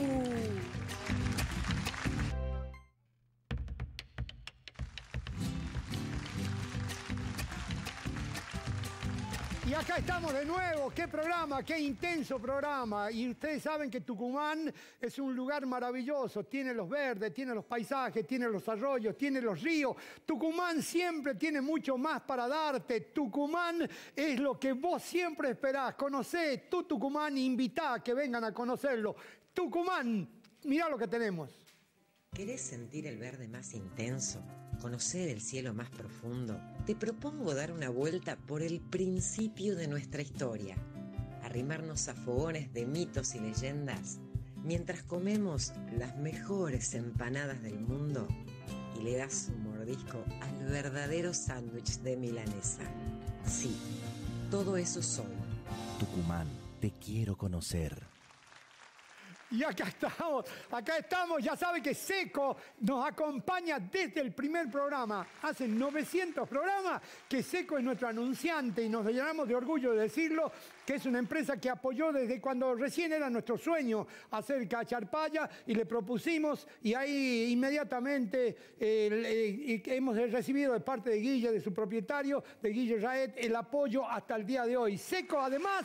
Y acá estamos de nuevo. Qué programa, qué intenso programa. Y ustedes saben que Tucumán es un lugar maravilloso. Tiene los verdes, tiene los paisajes, tiene los arroyos, tiene los ríos. Tucumán siempre tiene mucho más para darte. Tucumán es lo que vos siempre esperás. Conocé tu Tucumán e invitá a que vengan a conocerlo. Tucumán, mirá lo que tenemos. ¿Querés sentir el verde más intenso? ¿Conocer el cielo más profundo? Te propongo dar una vuelta por el principio de nuestra historia. Arrimarnos a fogones de mitos y leyendas mientras comemos las mejores empanadas del mundo y le das un mordisco al verdadero sándwich de milanesa. Sí, todo eso soy. Tucumán, te quiero conocer. Y acá estamos, acá estamos, ya sabe que Seco nos acompaña desde el primer programa. Hace novecientos programas que Seco es nuestro anunciante y nos llenamos de orgullo de decirlo, que es una empresa que apoyó desde cuando recién era nuestro sueño hacer Cacharpaya y le propusimos y ahí inmediatamente eh, eh, hemos recibido de parte de Guille, de su propietario, de Guille Raet, el apoyo hasta el día de hoy. Seco además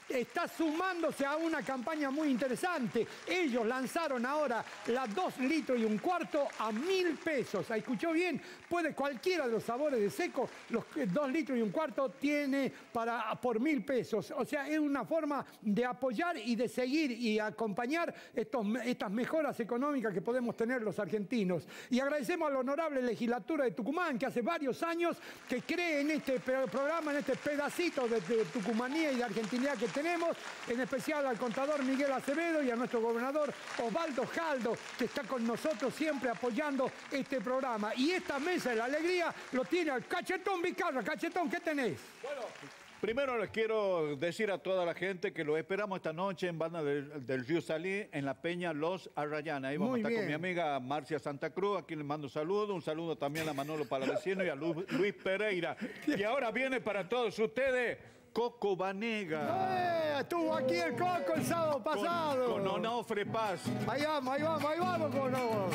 está sumándose a una campaña muy interesante. Ellos lanzaron ahora las dos litros y un cuarto a mil pesos. ¿Escuchó bien? Puede cualquiera de los sabores de seco, los dos litros y un cuarto tiene para, por mil pesos. O sea, es una forma de apoyar y de seguir y acompañar estos, estas mejoras económicas que podemos tener los argentinos. Y agradecemos a la honorable legislatura de Tucumán, que hace varios años que cree en este programa, en este pedacito de, de tucumanía y de argentinidad que tenemos, en especial al contador Miguel Acevedo y a nuestro gobernador Osvaldo Jaldo, que está con nosotros siempre apoyando este programa. Y esta mesa de la alegría lo tiene al Cachetón Vizcarra. Cachetón, ¿qué tenés? Bueno, primero les quiero decir a toda la gente que lo esperamos esta noche en Banda del, del Río Salí, en la Peña Los Arrayana. Ahí vamos Muy a estar bien. con mi amiga Marcia Santa Cruz, a quien le mando un saludo. Un saludo también a Manolo Palavecino y a Lu- Luis Pereira. Y ahora viene para todos ustedes Coco Banega. ¡Eh! Estuvo aquí el Coco el sábado pasado. Con, con Onofre Paz. Ahí vamos, ahí vamos, ahí vamos con los...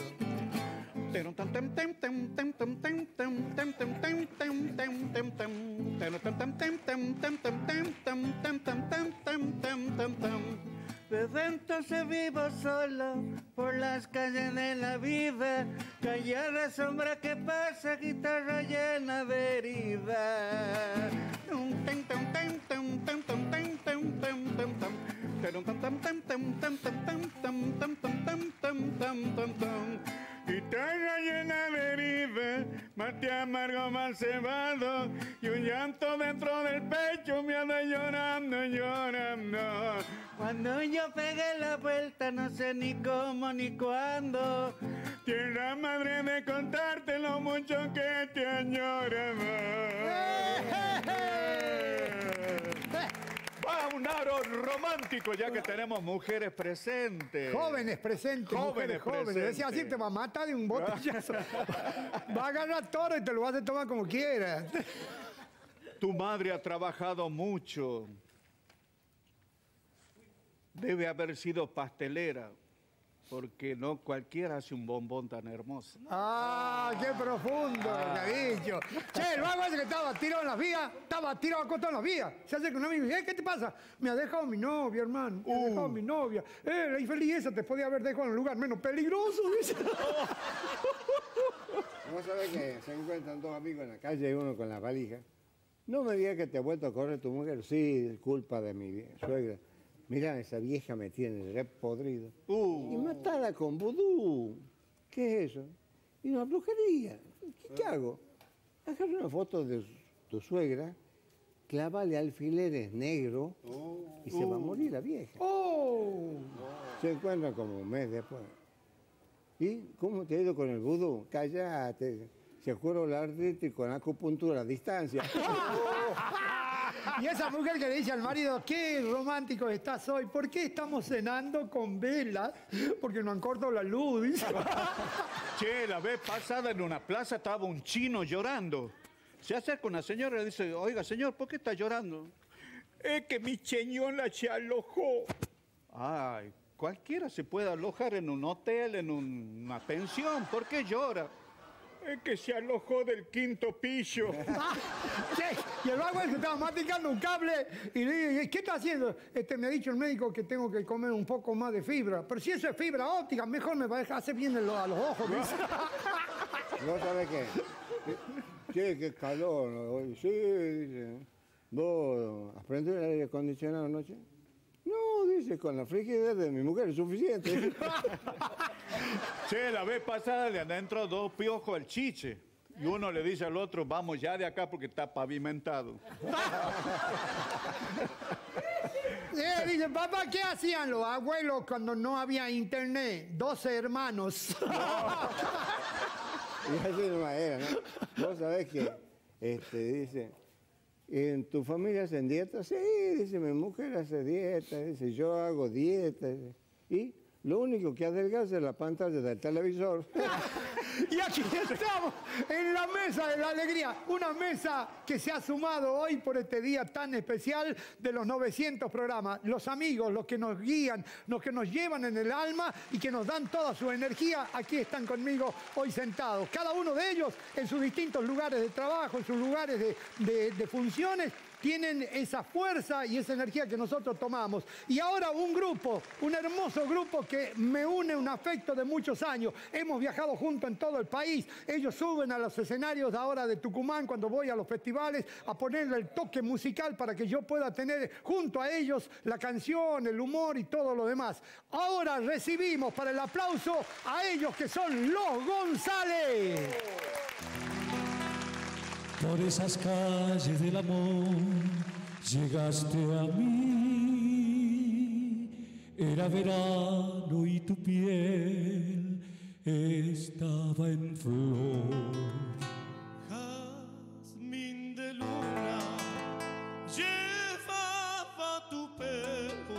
Desde entonces vivo solo por las calles de la vida, callada sombra que pasa, guitarra llena de heridas. Guitarra llena de heridas, mate amargo mal cebado, y un llanto dentro del pecho me anda llorando, llorando. Cuando yo pegué la vuelta, no sé ni cómo ni cuándo, tierra madre de contarte lo mucho que te añoraba. Va un aro romántico, ya que tenemos mujeres presentes. Jóvenes presentes, Jóvenes mujeres jóvenes. presentes. Decía así, te va a matar de un botellazo. Va a agarrar toro y te lo vas a tomar como quieras. Tu madre ha trabajado mucho. Debe haber sido pastelera, porque no cualquiera hace un bombón tan hermoso. ¡Ah, qué profundo lo que ha dicho! Che, el vago ese que estaba tirado en las vías, estaba tirado acostado en las vías. Se hace con un amigo y dice, ¿qué te pasa? Me ha dejado mi novia, hermano. Me ha dejado mi novia. Eh, la infeliz esa te podía haber dejado en un lugar menos peligroso, dice. Vos sabés que se encuentran dos amigos en la calle y uno con la valija. No me digas que te ha vuelto a correr tu mujer. Sí, es culpa de mi vie- suegra. Mirá, esa vieja me tiene re podrido. Uh. Y matada con vudú. ¿Qué es eso? Y una brujería. ¿Qué, qué hago? Agarra una foto de tu suegra, clávale alfileres negros y se va a morir la vieja. ¡Oh! Se encuentran como un mes después. ¿Y cómo te ha ido con el vudú? Cállate. Se curó la artritis con acupuntura a distancia. Y esa mujer que le dice al marido, qué romántico estás hoy, ¿por qué estamos cenando con velas? Porque no han cortado la luz, dice. Che, la vez pasada en una plaza estaba un chino llorando. Se acerca una señora y le dice, oiga, señor, ¿por qué está llorando? Es que mi señora se alojó. Ay, cualquiera se puede alojar en un hotel, en un- una pensión. ¿Por qué llora? Es que se alojó del quinto piso. Che, y el vago es que estaba masticando un cable y le dice, ¿qué está haciendo? Este, me ha dicho el médico que tengo que comer un poco más de fibra. Pero si eso es fibra óptica, mejor me va a dejar hacer bien el- a los ojos. dice. ¿Vos sabés qué? Che, qué calor. ¿No? Sí, dice. ¿Vos aprendiste el aire acondicionado anoche? No, dice, con la frigidez de mi mujer es suficiente. Che, la vez pasada le han entrado dos piojos al chiche. Y uno le dice al otro, vamos ya de acá porque está pavimentado. Eh, dice, papá, ¿qué hacían los abuelos cuando no había internet? doce hermanos. Y así nomás era, ¿no? Vos sabés que, este, dice, ¿en tu familia hacen dieta? Sí, dice, mi mujer hace dieta, dice, yo hago dieta. Dice, y lo único que adelgaza es la pantalla del televisor. Y aquí estamos, en la mesa de la alegría, una mesa que se ha sumado hoy por este día tan especial de los novecientos programas. Los amigos, los que nos guían, los que nos llevan en el alma y que nos dan toda su energía, aquí están conmigo hoy sentados. Cada uno de ellos en sus distintos lugares de trabajo, en sus lugares de, de- de funciones, tienen esa fuerza y esa energía que nosotros tomamos. Y ahora un grupo, un hermoso grupo que me une un afecto de muchos años. Hemos viajado juntos en todo el país. Ellos suben a los escenarios de ahora de Tucumán cuando voy a los festivales a ponerle el toque musical para que yo pueda tener junto a ellos la canción, el humor y todo lo demás. Ahora recibimos para el aplauso a ellos que son Los González. Por esas calles del amor llegaste a mí, era verano y tu piel estaba en flor. Jazmín de luna llevaba tu pelo,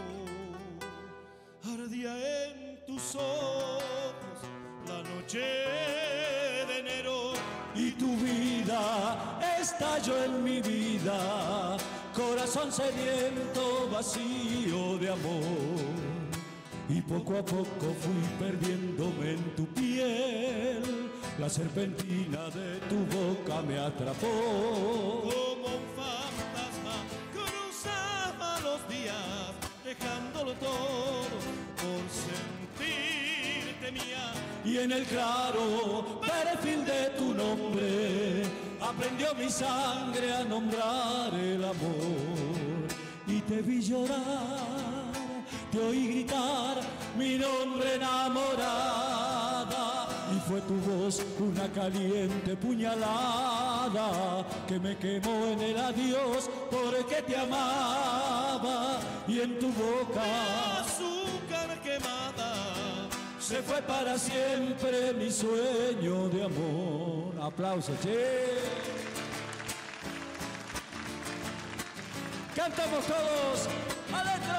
ardía en tus ojos la noche de enero. Y tu vida estalló en mi vida, corazón sediento, vacío de amor. Y poco a poco fui perdiéndome en tu piel, la serpentina de tu boca me atrapó. Como un fantasma cruzaba los días, dejándolo todo por sentirte mía. Y en el claro perfil de tu nombre aprendió mi sangre a nombrar el amor. Y te vi llorar, te oí gritar mi nombre enamorada. Y fue tu voz una caliente puñalada que me quemó en el adiós porque te amaba. Y en tu boca azúcar quemada se fue para siempre mi sueño de amor. Aplausos, che. Cantamos todos, adentro.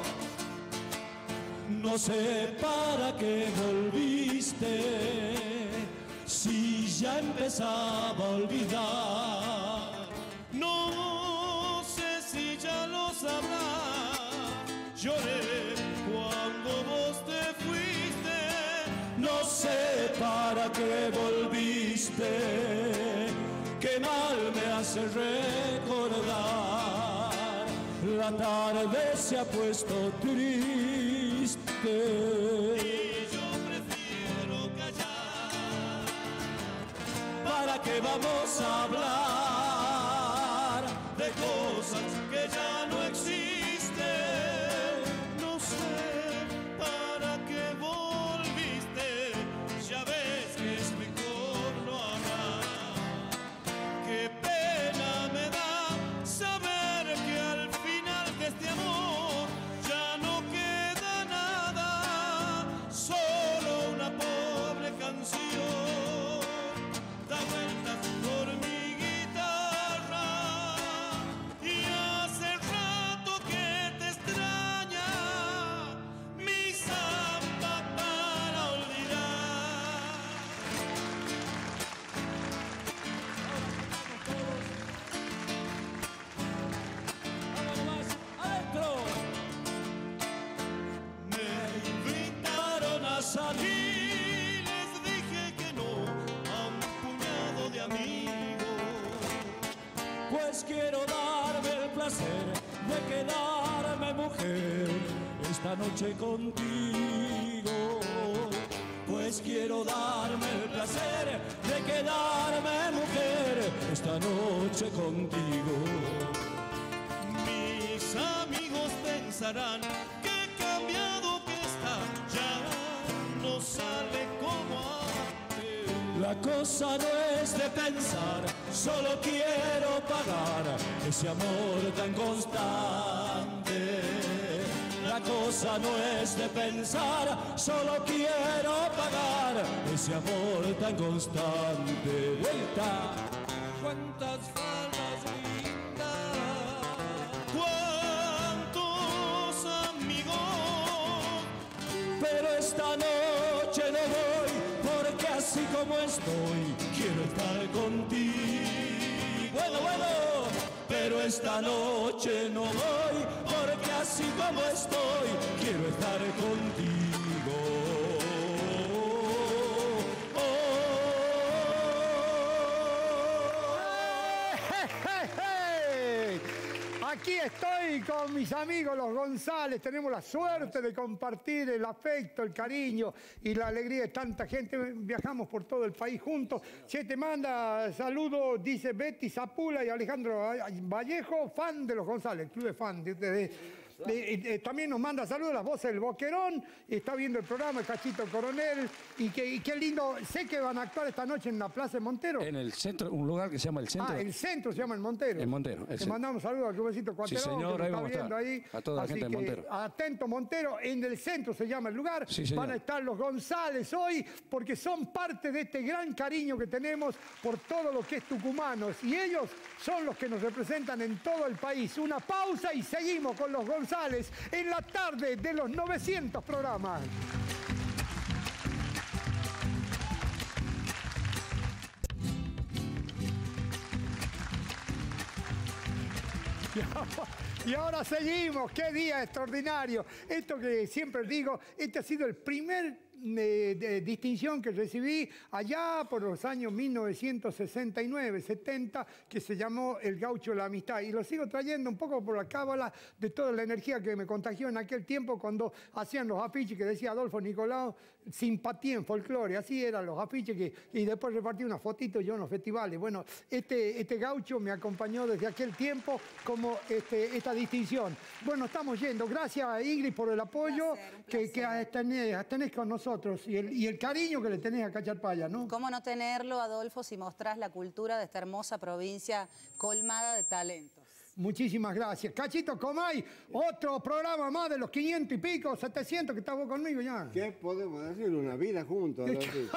No sé para qué volviste, si ya empezaba a olvidar. No sé si ya lo sabrás, lloré cuando vos te fuiste. No sé para qué volviste, qué mal me hace recordar. La tarde se ha puesto triste y yo prefiero callar. ¿Para qué vamos a hablar de cosas que ya no existen? No sé para qué volviste, ya ves que es mejor no hablar. Qué pena me da saber que al final de este amor ya no queda nada, solo una pobre canción da vueltas por mi guitarra. Y hace rato que te extraña mi samba para olvidar. ¡Adentro! Me invitaron a salir, les dije que no a un puñado de amigos. Pues quiero darme el placer de quedarme mujer esta noche contigo. Pues quiero darme el placer de quedarme mujer esta noche contigo. Mis amigos pensarán que he cambiado, que está ya no sale como antes. La cosa no es de pensar, solo quiero pagar ese amor tan constante. La cosa no es de pensar, solo quiero pagar ese amor tan constante. Vuelta. Cuántas faldas lindas, cuántos amigos. Pero esta noche no voy, porque así como estoy, quiero estar contigo. Bueno, bueno. Pero esta noche no voy, porque así como estoy, quiero estar contigo. ¡Hey, hey, hey! Aquí estoy con mis amigos los González. Tenemos la suerte de compartir el afecto, el cariño y la alegría de tanta gente. Viajamos por todo el país juntos. Se te manda saludos, dice Betty Zapula y Alejandro Vallejo, fan de los González, el club de fan de ustedes. Eh, eh, también nos manda saludos las voces del Boquerón, está viendo el programa, el Cachito Coronel, y, que, y qué lindo, sé que van a actuar esta noche en la Plaza de Montero. En el centro, un lugar que se llama el centro. Ah, el centro se llama el Montero. El Montero. Te mandamos saludos al Clubecito Cuaterón, sí, señor, que ahí nos vamos está a viendo estar. ahí. A toda la Así gente de que, Montero. atento Montero, en el centro se llama el lugar. Sí, señor. Van a estar los González hoy, porque son parte de este gran cariño que tenemos por todo lo que es tucumanos. Y ellos son los que nos representan en todo el país. Una pausa y seguimos con los González en la tarde de los novecientos programas. Y ahora seguimos, qué día extraordinario. Esto que siempre digo, este ha sido el primer eh, de, distinción que recibí allá por los años mil novecientos sesenta y nueve, setenta, que se llamó el Gaucho de la Amistad. Y lo sigo trayendo un poco por la cábala de toda la energía que me contagió en aquel tiempo cuando hacían los afiches que decía Adolfo Nicolau, simpatía en folclore. Así eran los afiches que, y después repartí una fotito yo en los festivales. Bueno, este, este gaucho me acompañó desde aquel tiempo como este, esta distinción. Bueno, estamos yendo. Gracias, Ingrid, por el apoyo placer, que, que tenés, tenés con nosotros y el, y el cariño que le tenés a Cacharpaya, ¿no? ¿Cómo no tenerlo, Adolfo, si mostrás la cultura de esta hermosa provincia colmada de talentos? Muchísimas gracias. Cachito Comay, otro programa más de los quinientos y pico, setecientos que estás vos conmigo ya. ¿Qué podemos decir? Una vida juntos.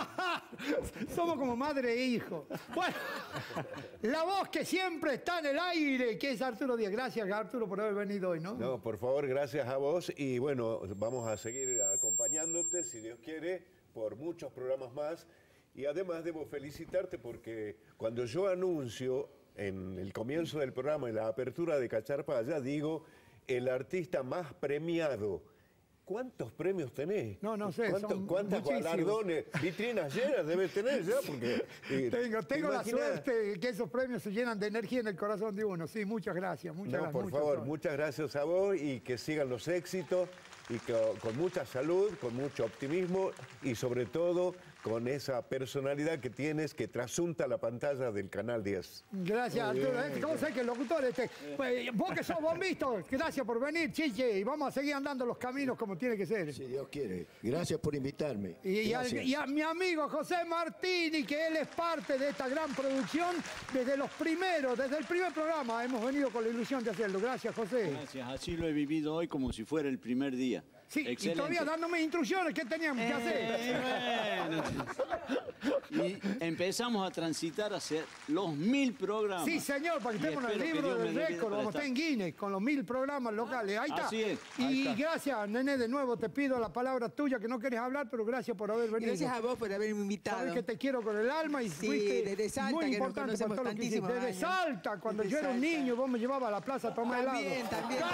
Somos como madre e hijo. Bueno, la voz que siempre está en el aire, que es Arturo Díaz. Gracias, Arturo, por haber venido hoy, ¿no? No, por favor, gracias a vos. Y bueno, vamos a seguir acompañándote, si Dios quiere, por muchos programas más. Y además debo felicitarte porque cuando yo anuncio en el comienzo del programa, en la apertura de Cacharpaya, digo, el artista más premiado. ¿Cuántos premios tenés? No, no sé. Son ¿Cuántos galardones? Vitrinas llenas debes tener ya, porque... Eh, tengo tengo la suerte que esos premios se llenan de energía en el corazón de uno. Sí, muchas gracias. Muchas no, gracias, por muchas favor, gracias. muchas gracias a vos y que sigan los éxitos y que, con mucha salud, con mucho optimismo y sobre todo con esa personalidad que tienes que trasunta la pantalla del Canal diez. Gracias, Arturo. ¿Cómo sabes que el locutor este? Pues, vos que sos bombito, gracias por venir, Chiche, y vamos a seguir andando los caminos como tiene que ser. Si Dios quiere. Gracias por invitarme. Y, y, a, y a mi amigo José Martini, que él es parte de esta gran producción desde los primeros, desde el primer programa. Hemos venido con la ilusión de hacerlo. Gracias, José. Gracias, así lo he vivido hoy como si fuera el primer día. Sí, excelente. Y todavía dándome instrucciones, ¿qué teníamos que hacer? Eh, bueno. Y empezamos a transitar hacia los mil programas. Sí, señor, para que estemos en el libro del récord, vamos a estar en Guinness, con los mil programas locales. Ahí está. Así es. Y Ahí está. Gracias, Nene, de nuevo te pido la palabra tuya, que no querés hablar, pero gracias por haber venido. Gracias a vos por haberme invitado. Sabes que te quiero con el alma y sí, fuiste desde Salta, muy que importante nos para todo lo que hiciste. Desde años. Salta, cuando desde yo era Salta. un niño, vos me llevabas a la plaza a tomar helado. También, también.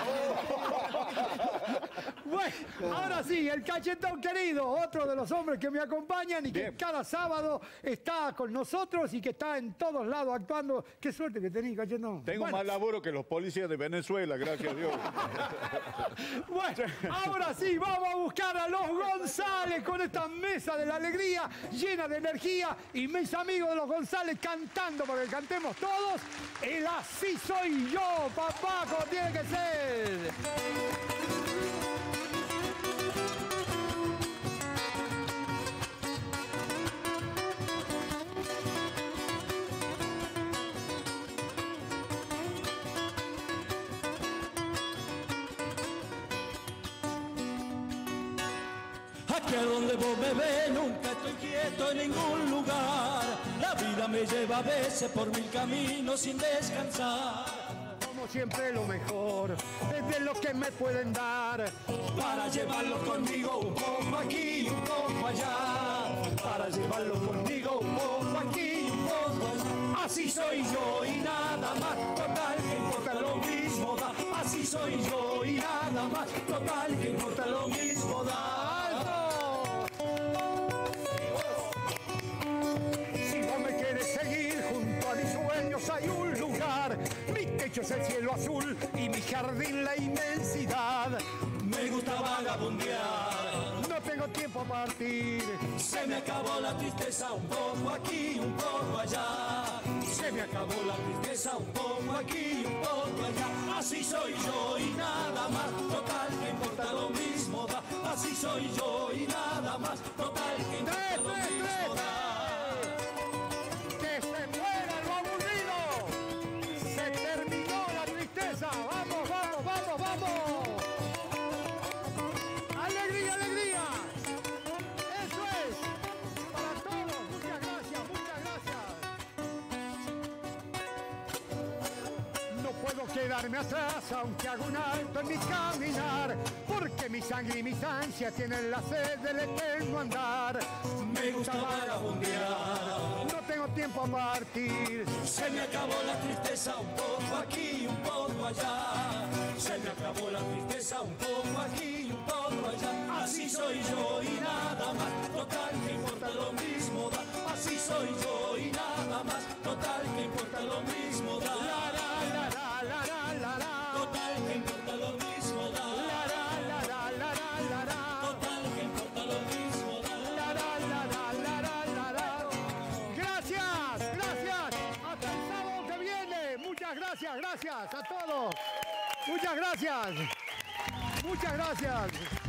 Bueno, ahora sí, el Cachetón querido, otro de los hombres que me acompañan y que Bien. cada sábado está con nosotros y que está en todos lados actuando. Qué suerte que tenés, Cachetón. Tengo bueno. más laburo que los policías de Venezuela, gracias a Dios. Bueno, ahora sí, vamos a buscar a los González con esta mesa de la alegría llena de energía y mis amigos de los González cantando para que cantemos todos el Así Soy Yo, papá, como tiene que ser. Aquí a donde vos me ves, nunca estoy quieto en ningún lugar. La vida me lleva a veces por mil caminos sin descansar. Como siempre lo mejor es de lo que me pueden dar. Para llevarlo conmigo un poco aquí y un poco allá. Para llevarlo conmigo un poco aquí y un poco allá. Así soy yo y nada más, total que importa lo mismo da. Así soy yo y nada más, total que importa lo mismo da. Hay un lugar, mi techo techo es el cielo azul y mi jardín la inmensidad. Me gusta vagabundear, no tengo tiempo a partir. Se me acabó la tristeza un poco aquí, un poco allá. Se me acabó la tristeza un poco aquí, un poco allá. Así soy yo y nada más, total que importa lo mismo da. Así soy yo y nada más, total que importa lo mismo da. ¡Que se muera lo aburrido! ¡Se terminó la tristeza! ¡Vamos, vamos, vamos, vamos! ¡Alegría, alegría! ¡Eso es! Para todos, muchas gracias, muchas gracias. No puedo quedarme atrás, aunque hago un alto en mi caminar, porque mi sangre y mis ansias tienen la sed del eterno andar. Me gusta vagabundear, no tengo tiempo a partir. Se me acabó la tristeza un poco aquí, un poco allá. Se me acabó la tristeza un poco aquí, un poco allá. Así soy yo y nada más, total que importa lo mismo da. Así soy yo y nada más, total que importa lo mismo da. La, la, la, la, la, la, la. Total que importa lo mismo da. La, la, la, la, la, la, la. Total que importa lo mismo da. La, la, la, la, la, la, la, la. Gracias, gracias. Hasta el sábado que viene. Muchas gracias, gracias a todos. Muchas gracias. Muchas gracias.